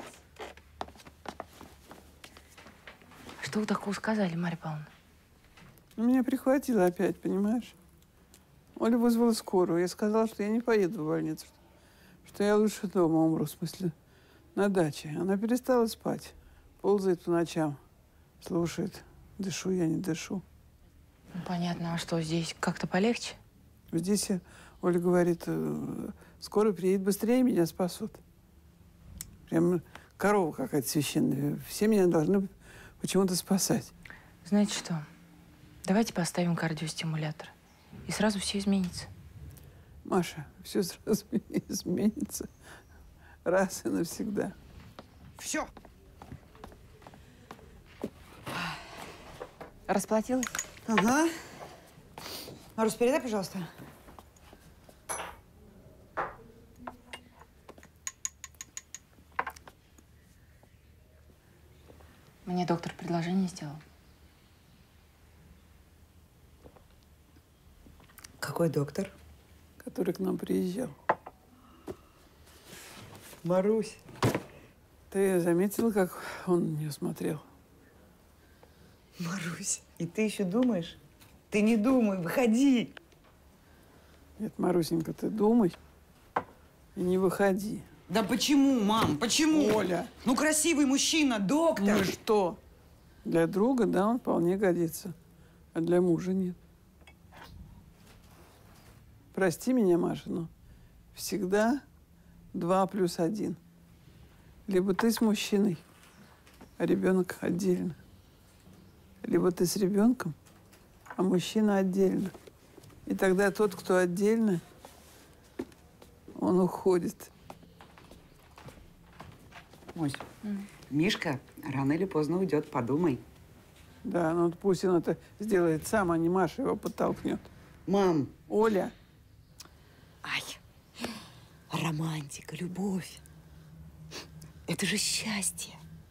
Что вы такого сказали, Марья Павловна? Меня прихватило опять, понимаешь? Оля вызвала скорую. Я сказала, что я не поеду в больницу, что я лучше дома умру, в смысле, на даче. Она перестала спать, ползает по ночам, слушает. Дышу я, не дышу. Ну, понятно. А что, здесь как-то полегче? Здесь, Оля говорит, скоро приедет быстрее, меня спасут. Прям корова какая-то священная. Все меня должны почему-то спасать. Знаете что? Давайте поставим кардиостимулятор. И сразу все изменится. Маша, все сразу изменится. Раз и навсегда. Все. Расплатилась? Ага. Марус, передай, пожалуйста. Мне доктор предложение сделал. Какой доктор? Который к нам приезжал. Марусь. Ты заметила, как он на нее смотрел? Марусь, и ты еще думаешь? Ты не думай, выходи. Нет, Марусенька, ты думай и не выходи. Да почему, мам, почему? Оля. Ну, красивый мужчина, доктор. Ну и что? Для друга, да, он вполне годится, а для мужа нет. Прости меня, Маша, но всегда 2+1. Либо ты с мужчиной, а ребенок отдельно. Либо ты с ребенком, а мужчина отдельно. И тогда тот, кто отдельно, он уходит. Ой, Мишка рано или поздно уйдет, подумай. Да, ну пусть он это сделает сам, а не Маша его подтолкнет. Мам. Оля. Ай. романтика, любовь. Это же счастье.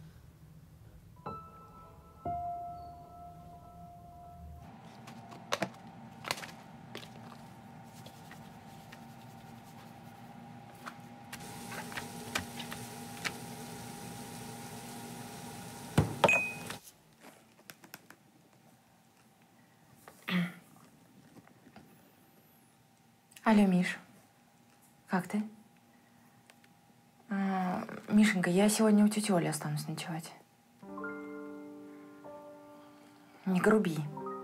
Алло, Миш. Как ты? Мишенька, я сегодня у тети Оли останусь ночевать. Не груби.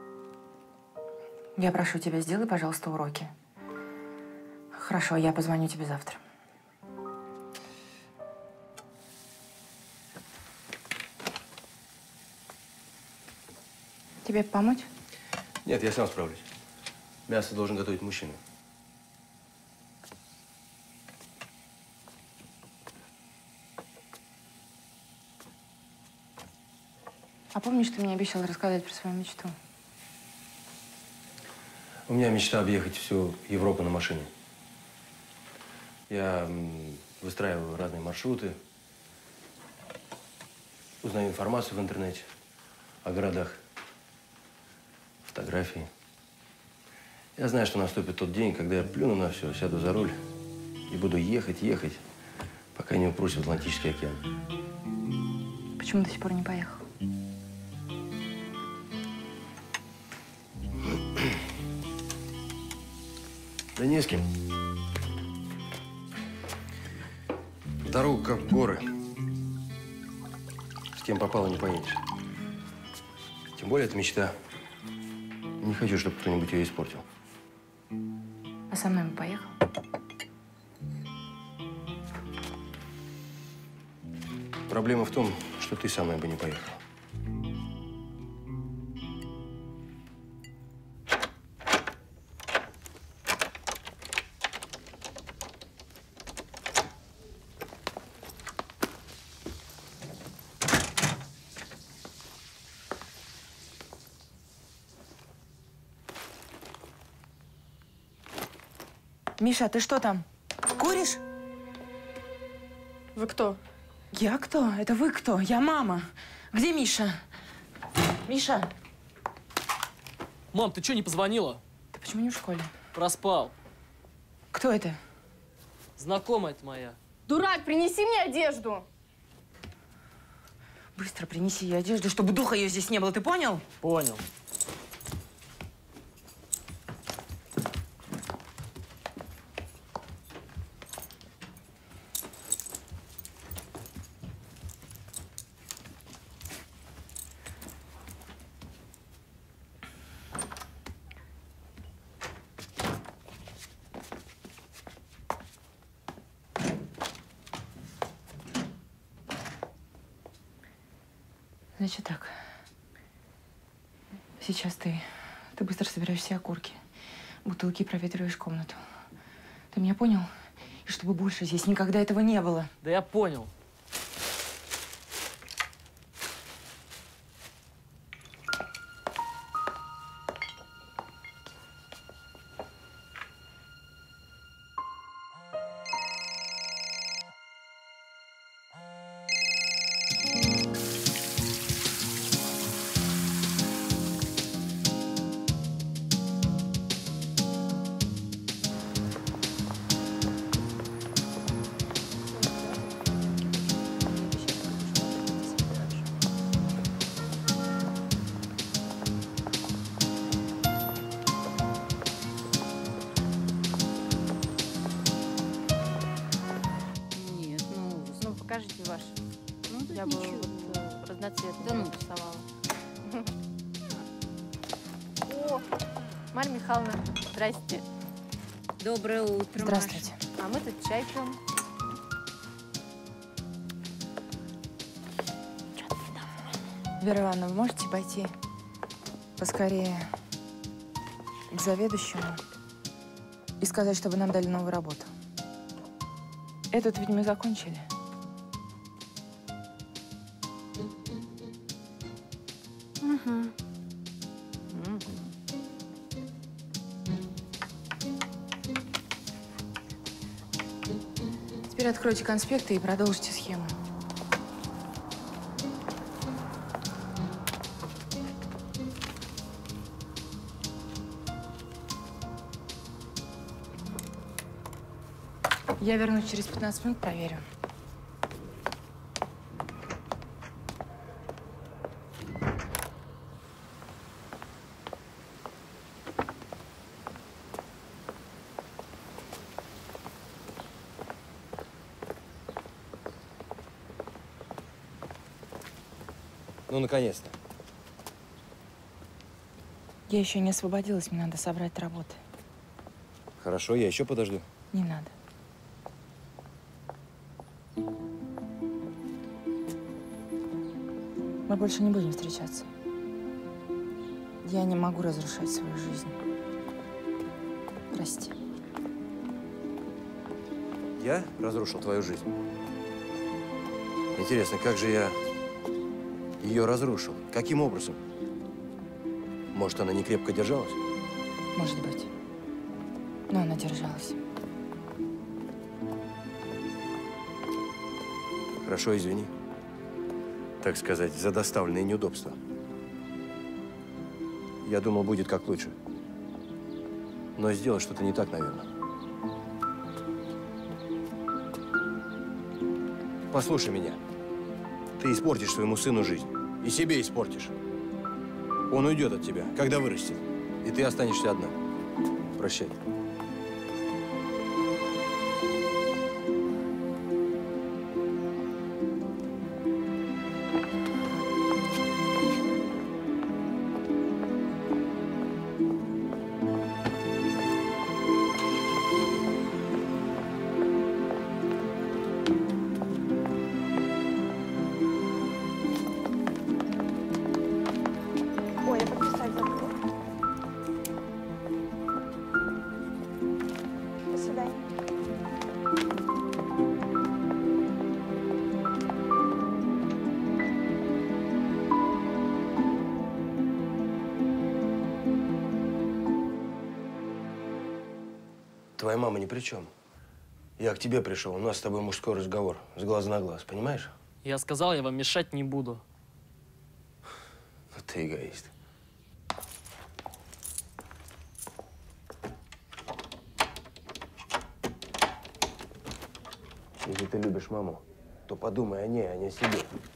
Я прошу тебя, сделай, пожалуйста, уроки. Хорошо, я позвоню тебе завтра. Тебе помочь? Нет, я сам справлюсь. Мясо должен готовить мужчина. А помнишь, ты мне обещал рассказать про свою мечту? У меня мечта объехать всю Европу на машине. Я выстраиваю разные маршруты, узнаю информацию в интернете о городах, фотографии. Я знаю, что наступит тот день, когда я плюну на все, сяду за руль и буду ехать, пока не упрусь в Атлантический океан. Почему до сих пор не поехал? Да не с кем. Дорога как горы. С кем попало, не поедешь. Тем более, это мечта. Не хочу, чтобы кто-нибудь ее испортил. А со мной бы поехал? Проблема в том, что ты со мной бы не поехал. Миша, ты что там? Куришь? Вы кто? Я кто? Это вы кто? Я мама. Где Миша? Миша! Мам, ты что, не позвонила? Ты почему не в школе? Проспал. Кто это? Знакомая это моя. Дурак, принеси мне одежду. Быстро принеси ей одежду, чтобы духа ее здесь не было. Ты понял? Понял. Значит так. Сейчас ты быстро собираешь все окурки, бутылки, проветриваешь комнату. Ты меня понял? И чтобы больше здесь никогда этого не было. Да я понял. Нет, ну ужас. Ну, покажите ваш. Ну, тут Я бы ничего. вот разноцветный Да ну. рисовала. О, Марья Михайловна, здрасте. Доброе утро, Здравствуйте. А мы тут чай пьем. Вера Ивановна, вы можете пойти поскорее к заведующему и сказать, чтобы нам дали новую работу? Этот ведь мы закончили. Угу. Теперь откройте конспекты и продолжите схему. Я вернусь через 15 минут, проверю. Ну, наконец-то. Я еще не освободилась, мне надо собрать работы. Хорошо, я еще подожду. Не надо. Мы больше не будем встречаться. Я не могу разрушать свою жизнь. Прости. Я разрушил твою жизнь? Интересно, как же я ее разрушил? Каким образом? Может, она не крепко держалась? Может быть. Но она держалась. Хорошо, извини. Так сказать, за доставленные неудобства. Я думал, будет как лучше. Но сделал что-то не так, наверное. Послушай меня. Ты испортишь своему сыну жизнь. И себе испортишь. Он уйдет от тебя, когда вырастет. И ты останешься одна. Прощай. Ой, я подписать забыла. До свидания. Твоя мама ни при чем. Я к тебе пришел, у нас с тобой мужской разговор, с глаза на глаз, понимаешь? Я сказал, я вам мешать не буду. Ну ты эгоист. Если ты любишь маму, то подумай о ней, а не о себе.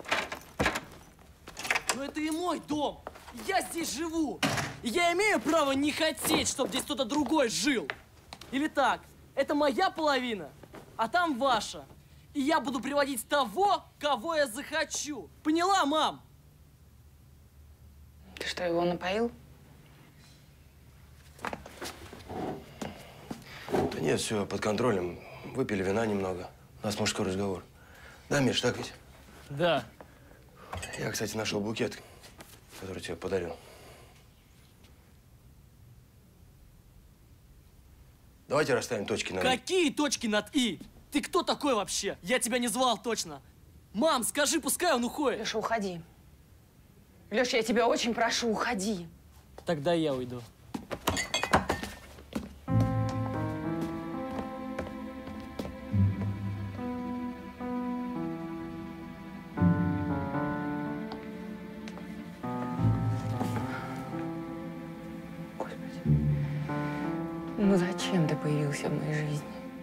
Но это и мой дом. Я здесь живу. И я имею право не хотеть, чтобы здесь кто-то другой жил. Или так, это моя половина, а там ваша. И я буду приводить того, кого я захочу. Поняла, мам? Ты что, его напоил? Да нет, все под контролем. Выпили вина немного. У нас мужской разговор. Да, Миш, так ведь? Да. Я, кстати, нашел букет, который тебе подарил. Давайте расставим точки над «и». Какие точки над «и»? Ты кто такой вообще? Я тебя не звал точно. Мам, скажи, пускай он уходит. Леша, уходи. Леша, я тебя очень прошу, уходи. Тогда я уйду. Ну зачем ты появился в моей жизни?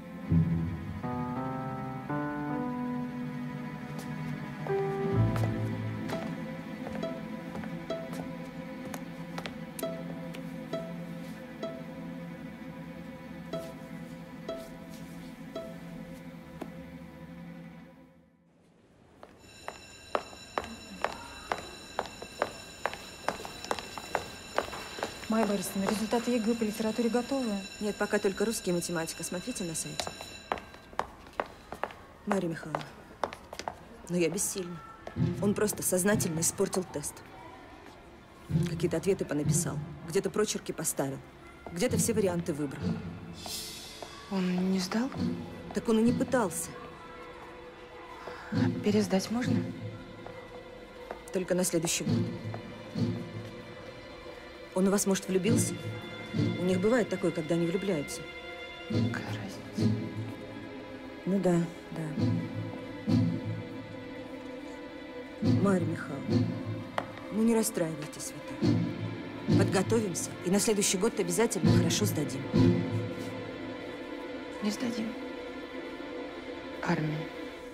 Майя Борисовна, результаты ЕГЭ по литературе готовы? Нет, пока только русский и математика. Смотрите на сайте. Мария Михайловна, но я бессильна. Он просто сознательно испортил тест. Какие-то ответы понаписал, где-то прочерки поставил, где-то все варианты выбрал. Он не сдал? Так он и не пытался. А пересдать можно? Только на следующий год. Он у вас, может, влюбился? У них бывает такое, когда они влюбляются. Какая разница? Ну да, да. Марья Михайловна, ну не расстраивайтесь вы так. Подготовимся, и на следующий год обязательно хорошо сдадим. Не сдадим. Армия.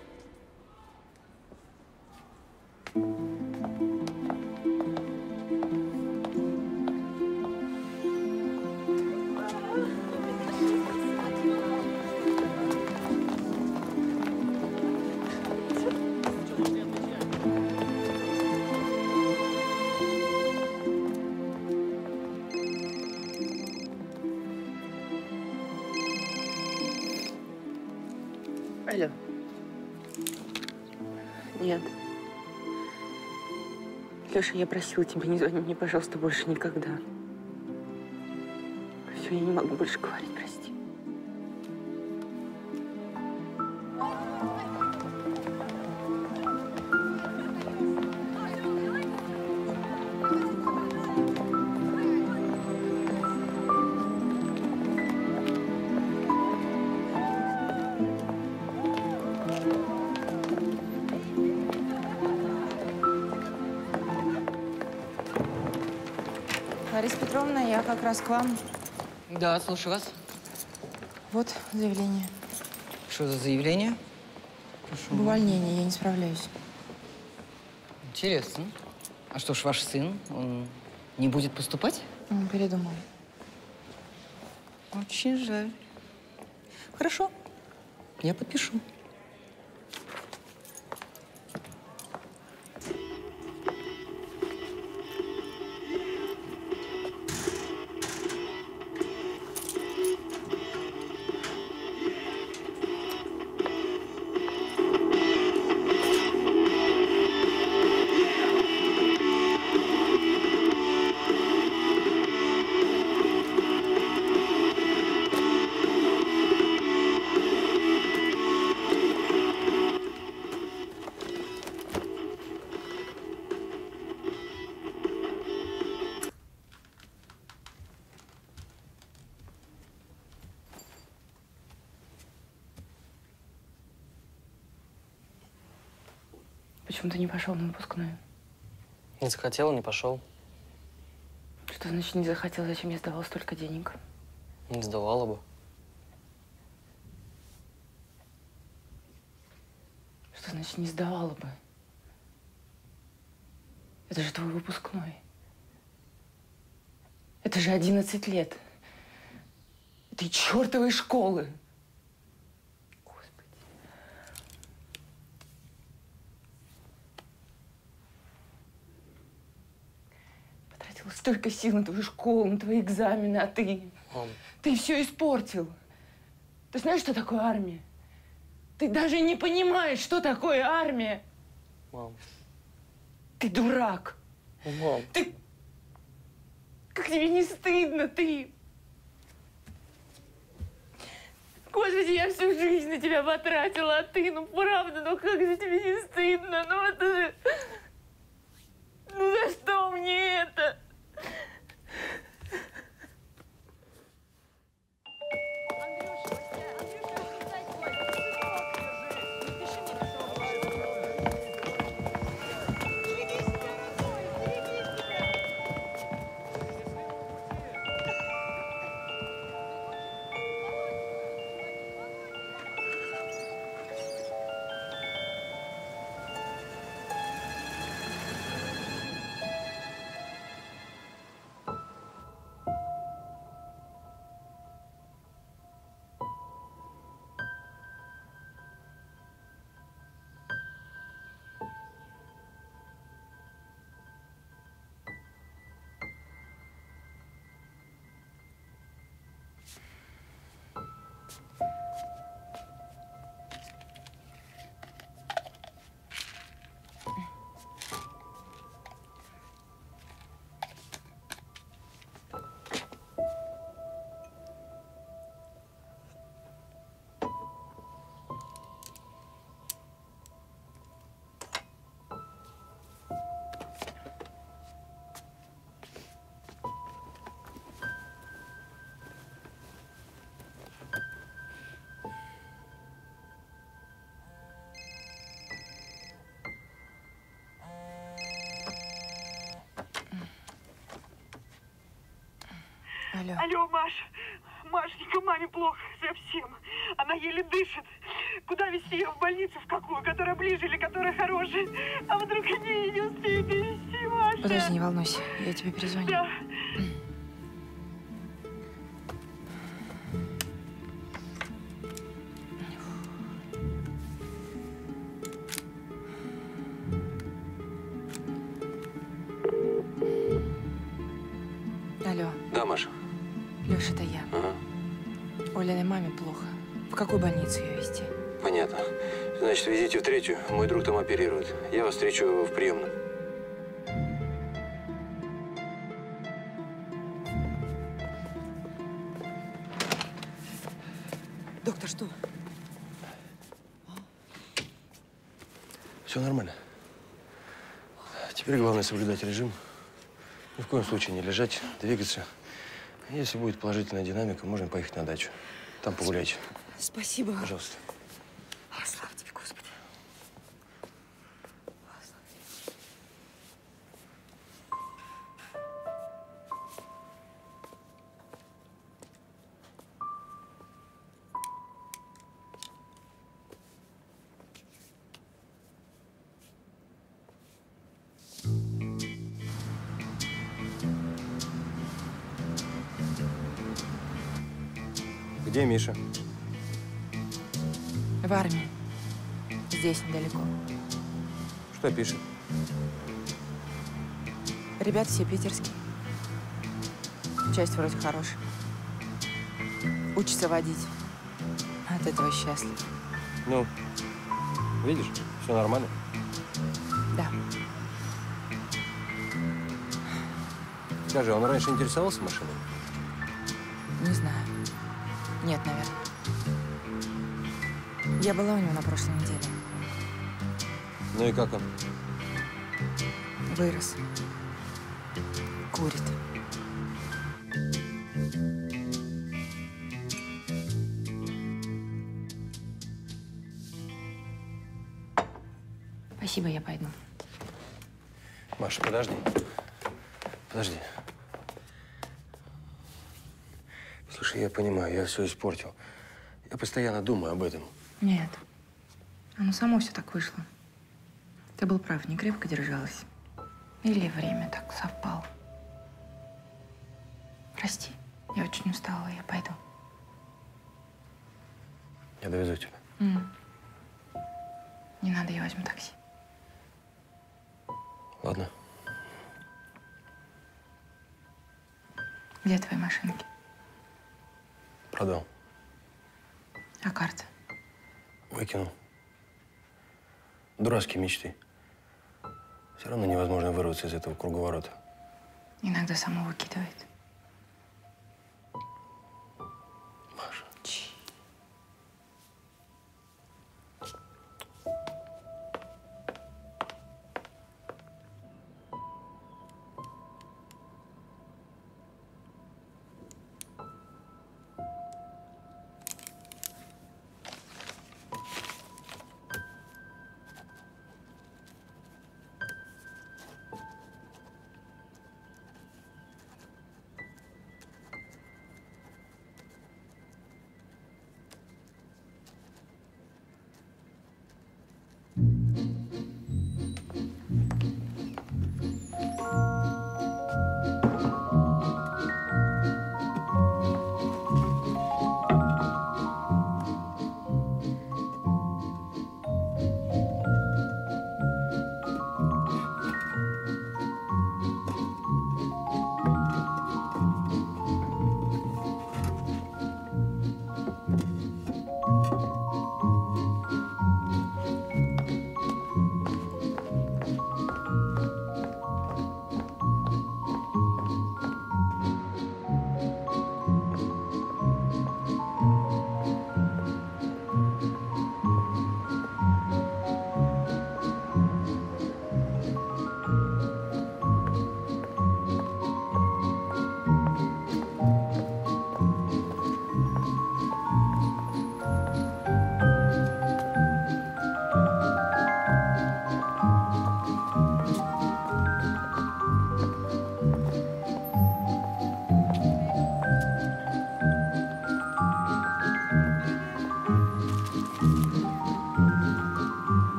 Алло. Нет. Леша, я просила тебя, не звони мне, пожалуйста, больше никогда. Все, я не могу больше говорить, прости. Лариса Петровна, я как раз к вам. Да, слушаю вас. Вот заявление. Что за заявление? Об увольнении, я не справляюсь. Интересно. А что ж, ваш сын, он не будет поступать? Он передумал. Очень жаль. Хорошо, я подпишу. Почему ты не пошел на выпускную? Не захотел, не пошел. Что значит не захотел? Зачем я сдавал столько денег? Не сдавала бы. Что значит не сдавала бы? Это же твой выпускной. Это же 11 лет. Этой чертовой школы. Столько сил на твою школу, на твои экзамены, а ты… Мам. Ты все испортил. Ты знаешь, что такое армия? Ты даже не понимаешь, что такое армия. Мам. Ты дурак. Мам. Ты… Как тебе не стыдно, ты… Господи, я всю жизнь на тебя потратила, а ты, ну правда, ну как же тебе не стыдно? Ну это же… Ну за что мне это? Алло. Алло, Маш. Машенька, маме плохо совсем. Она еле дышит. Куда везти ее? В больницу в какую? Которая ближе или которая хорошая? А вдруг они не успеют везти, Маша? Подожди, не волнуйся. Я тебе перезвоню. Да. Алло. Да, Маша. Леша, это я. Ага. Оленой маме плохо. В какую больницу ее везти? Понятно. Значит, везите в 3-ю. Мой друг там оперирует. Я вас встречу в приемном. Доктор, что? Все нормально. Теперь главное соблюдать режим. Ни в коем случае не лежать, двигаться. Если будет положительная динамика, можно поехать на дачу. Там погуляйте. Спасибо. Пожалуйста. Слава тебе, Господи. Где Миша? В армии. Здесь, недалеко. Что пишет? Ребята все питерские. Часть вроде хорошая. Учится водить. От этого счастлив. Ну, видишь, все нормально. Да. Скажи, он раньше интересовался машиной? Не знаю. Нет, наверное. Я была у него на прошлой неделе. Ну и как он? Вырос. Курит. Спасибо, я пойду. Маша, подожди. Подожди. Слушай, я понимаю, я все испортил. Я постоянно думаю об этом. Нет. Оно само все так вышло. Ты был прав, не крепко держалась. Или время так совпало. Прости, я очень устала, я пойду. Я довезу тебя. Не надо, я возьму такси. Ладно. Где твои машинки? Продал. А карта? Выкинул. Дурацкие мечты. Все равно невозможно вырваться из этого круговорота. Иногда само выкидывает. Маша.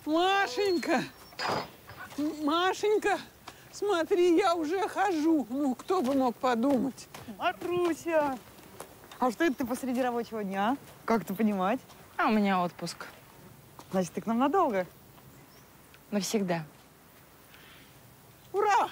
Машенька! Машенька! Смотри, я уже хожу. Ну, кто бы мог подумать. Матруся! А что это ты посреди рабочего дня? Как это понимать? А у меня отпуск. Значит, ты к нам надолго? Навсегда. Ура!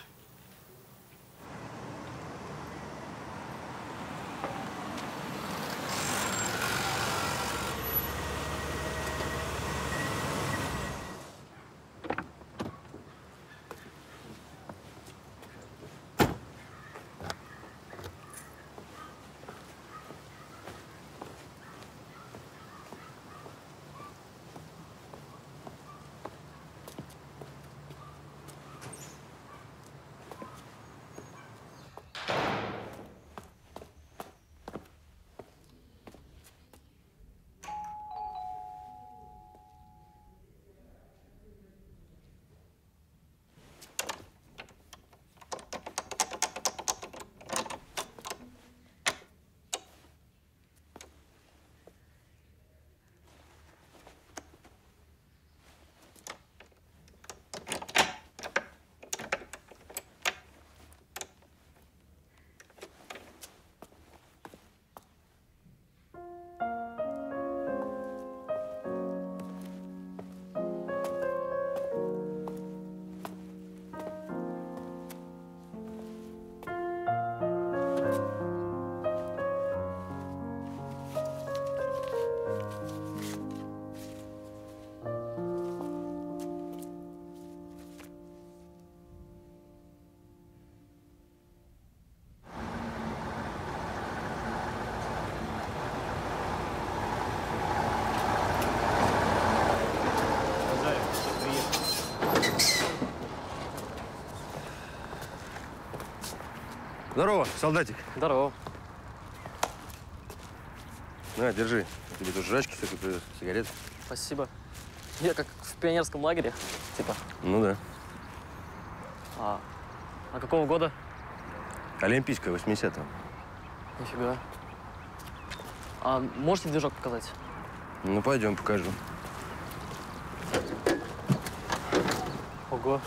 Здорово, солдатик. Здорово. На, держи. Тебе тут жрачки всякие привез, сигареты. Спасибо. Я как в пионерском лагере, типа. Ну да. А какого года? Олимпийская, 80-го. Нифига. А можете движок показать? Ну, пойдем, покажу. Ого.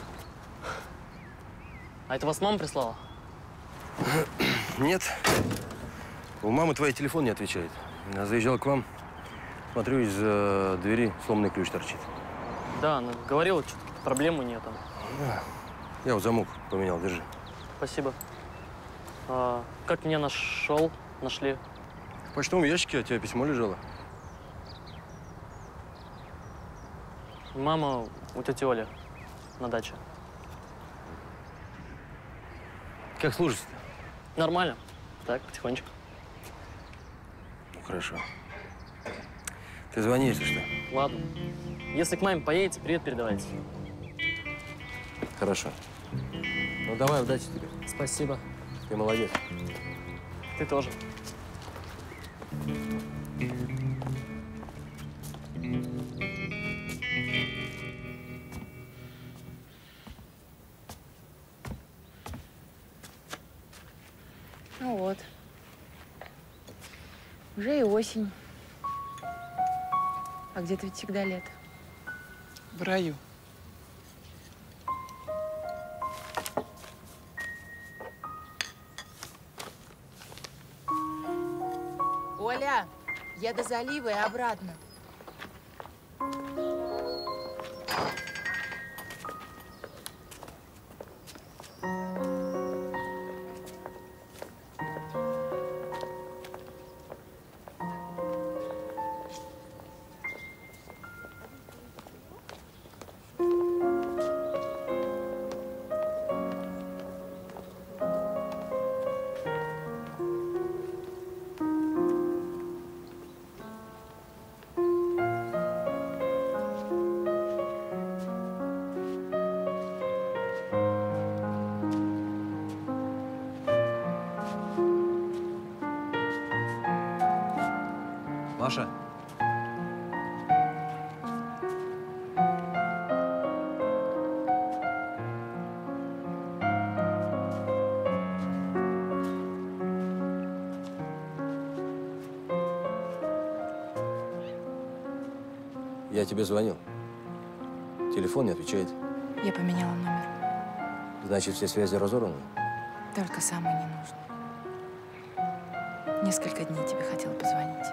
А это вас мама прислала? Нет. У мамы твой телефон не отвечает. Она заезжала к вам. Смотрю, из двери сломанный ключ торчит. Да, она говорила, что проблем у нее там. Я вот замок поменял, держи. Спасибо. Как меня нашли? В почтовом ящике от тебя письмо лежало. Мама у тети Оли на даче. Как служишься-то? Нормально. Так, потихонечку. Ну, хорошо. Ты звони, если что. Ладно. Если к маме поедете, привет передавайте. Хорошо. Ну, давай, удачи тебе. Спасибо. Ты молодец. Ты тоже. Ну вот. Уже и осень. А где-то ведь всегда лето. В раю. Оля, я до залива и обратно. Маша. Я тебе звонил. Телефон не отвечает. Я поменяла номер. Значит, все связи разорваны? Только самый ненужный. Несколько дней тебе хотела позвонить.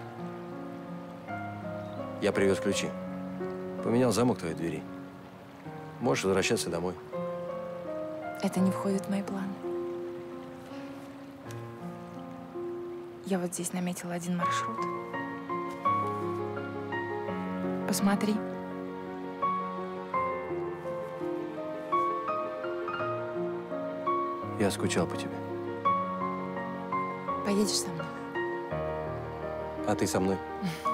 Я привез ключи. Поменял замок твоей двери. Можешь возвращаться домой. Это не входит в мои планы. Я вот здесь наметила один маршрут. Посмотри. Я скучал по тебе. Поедешь со мной? А ты со мной?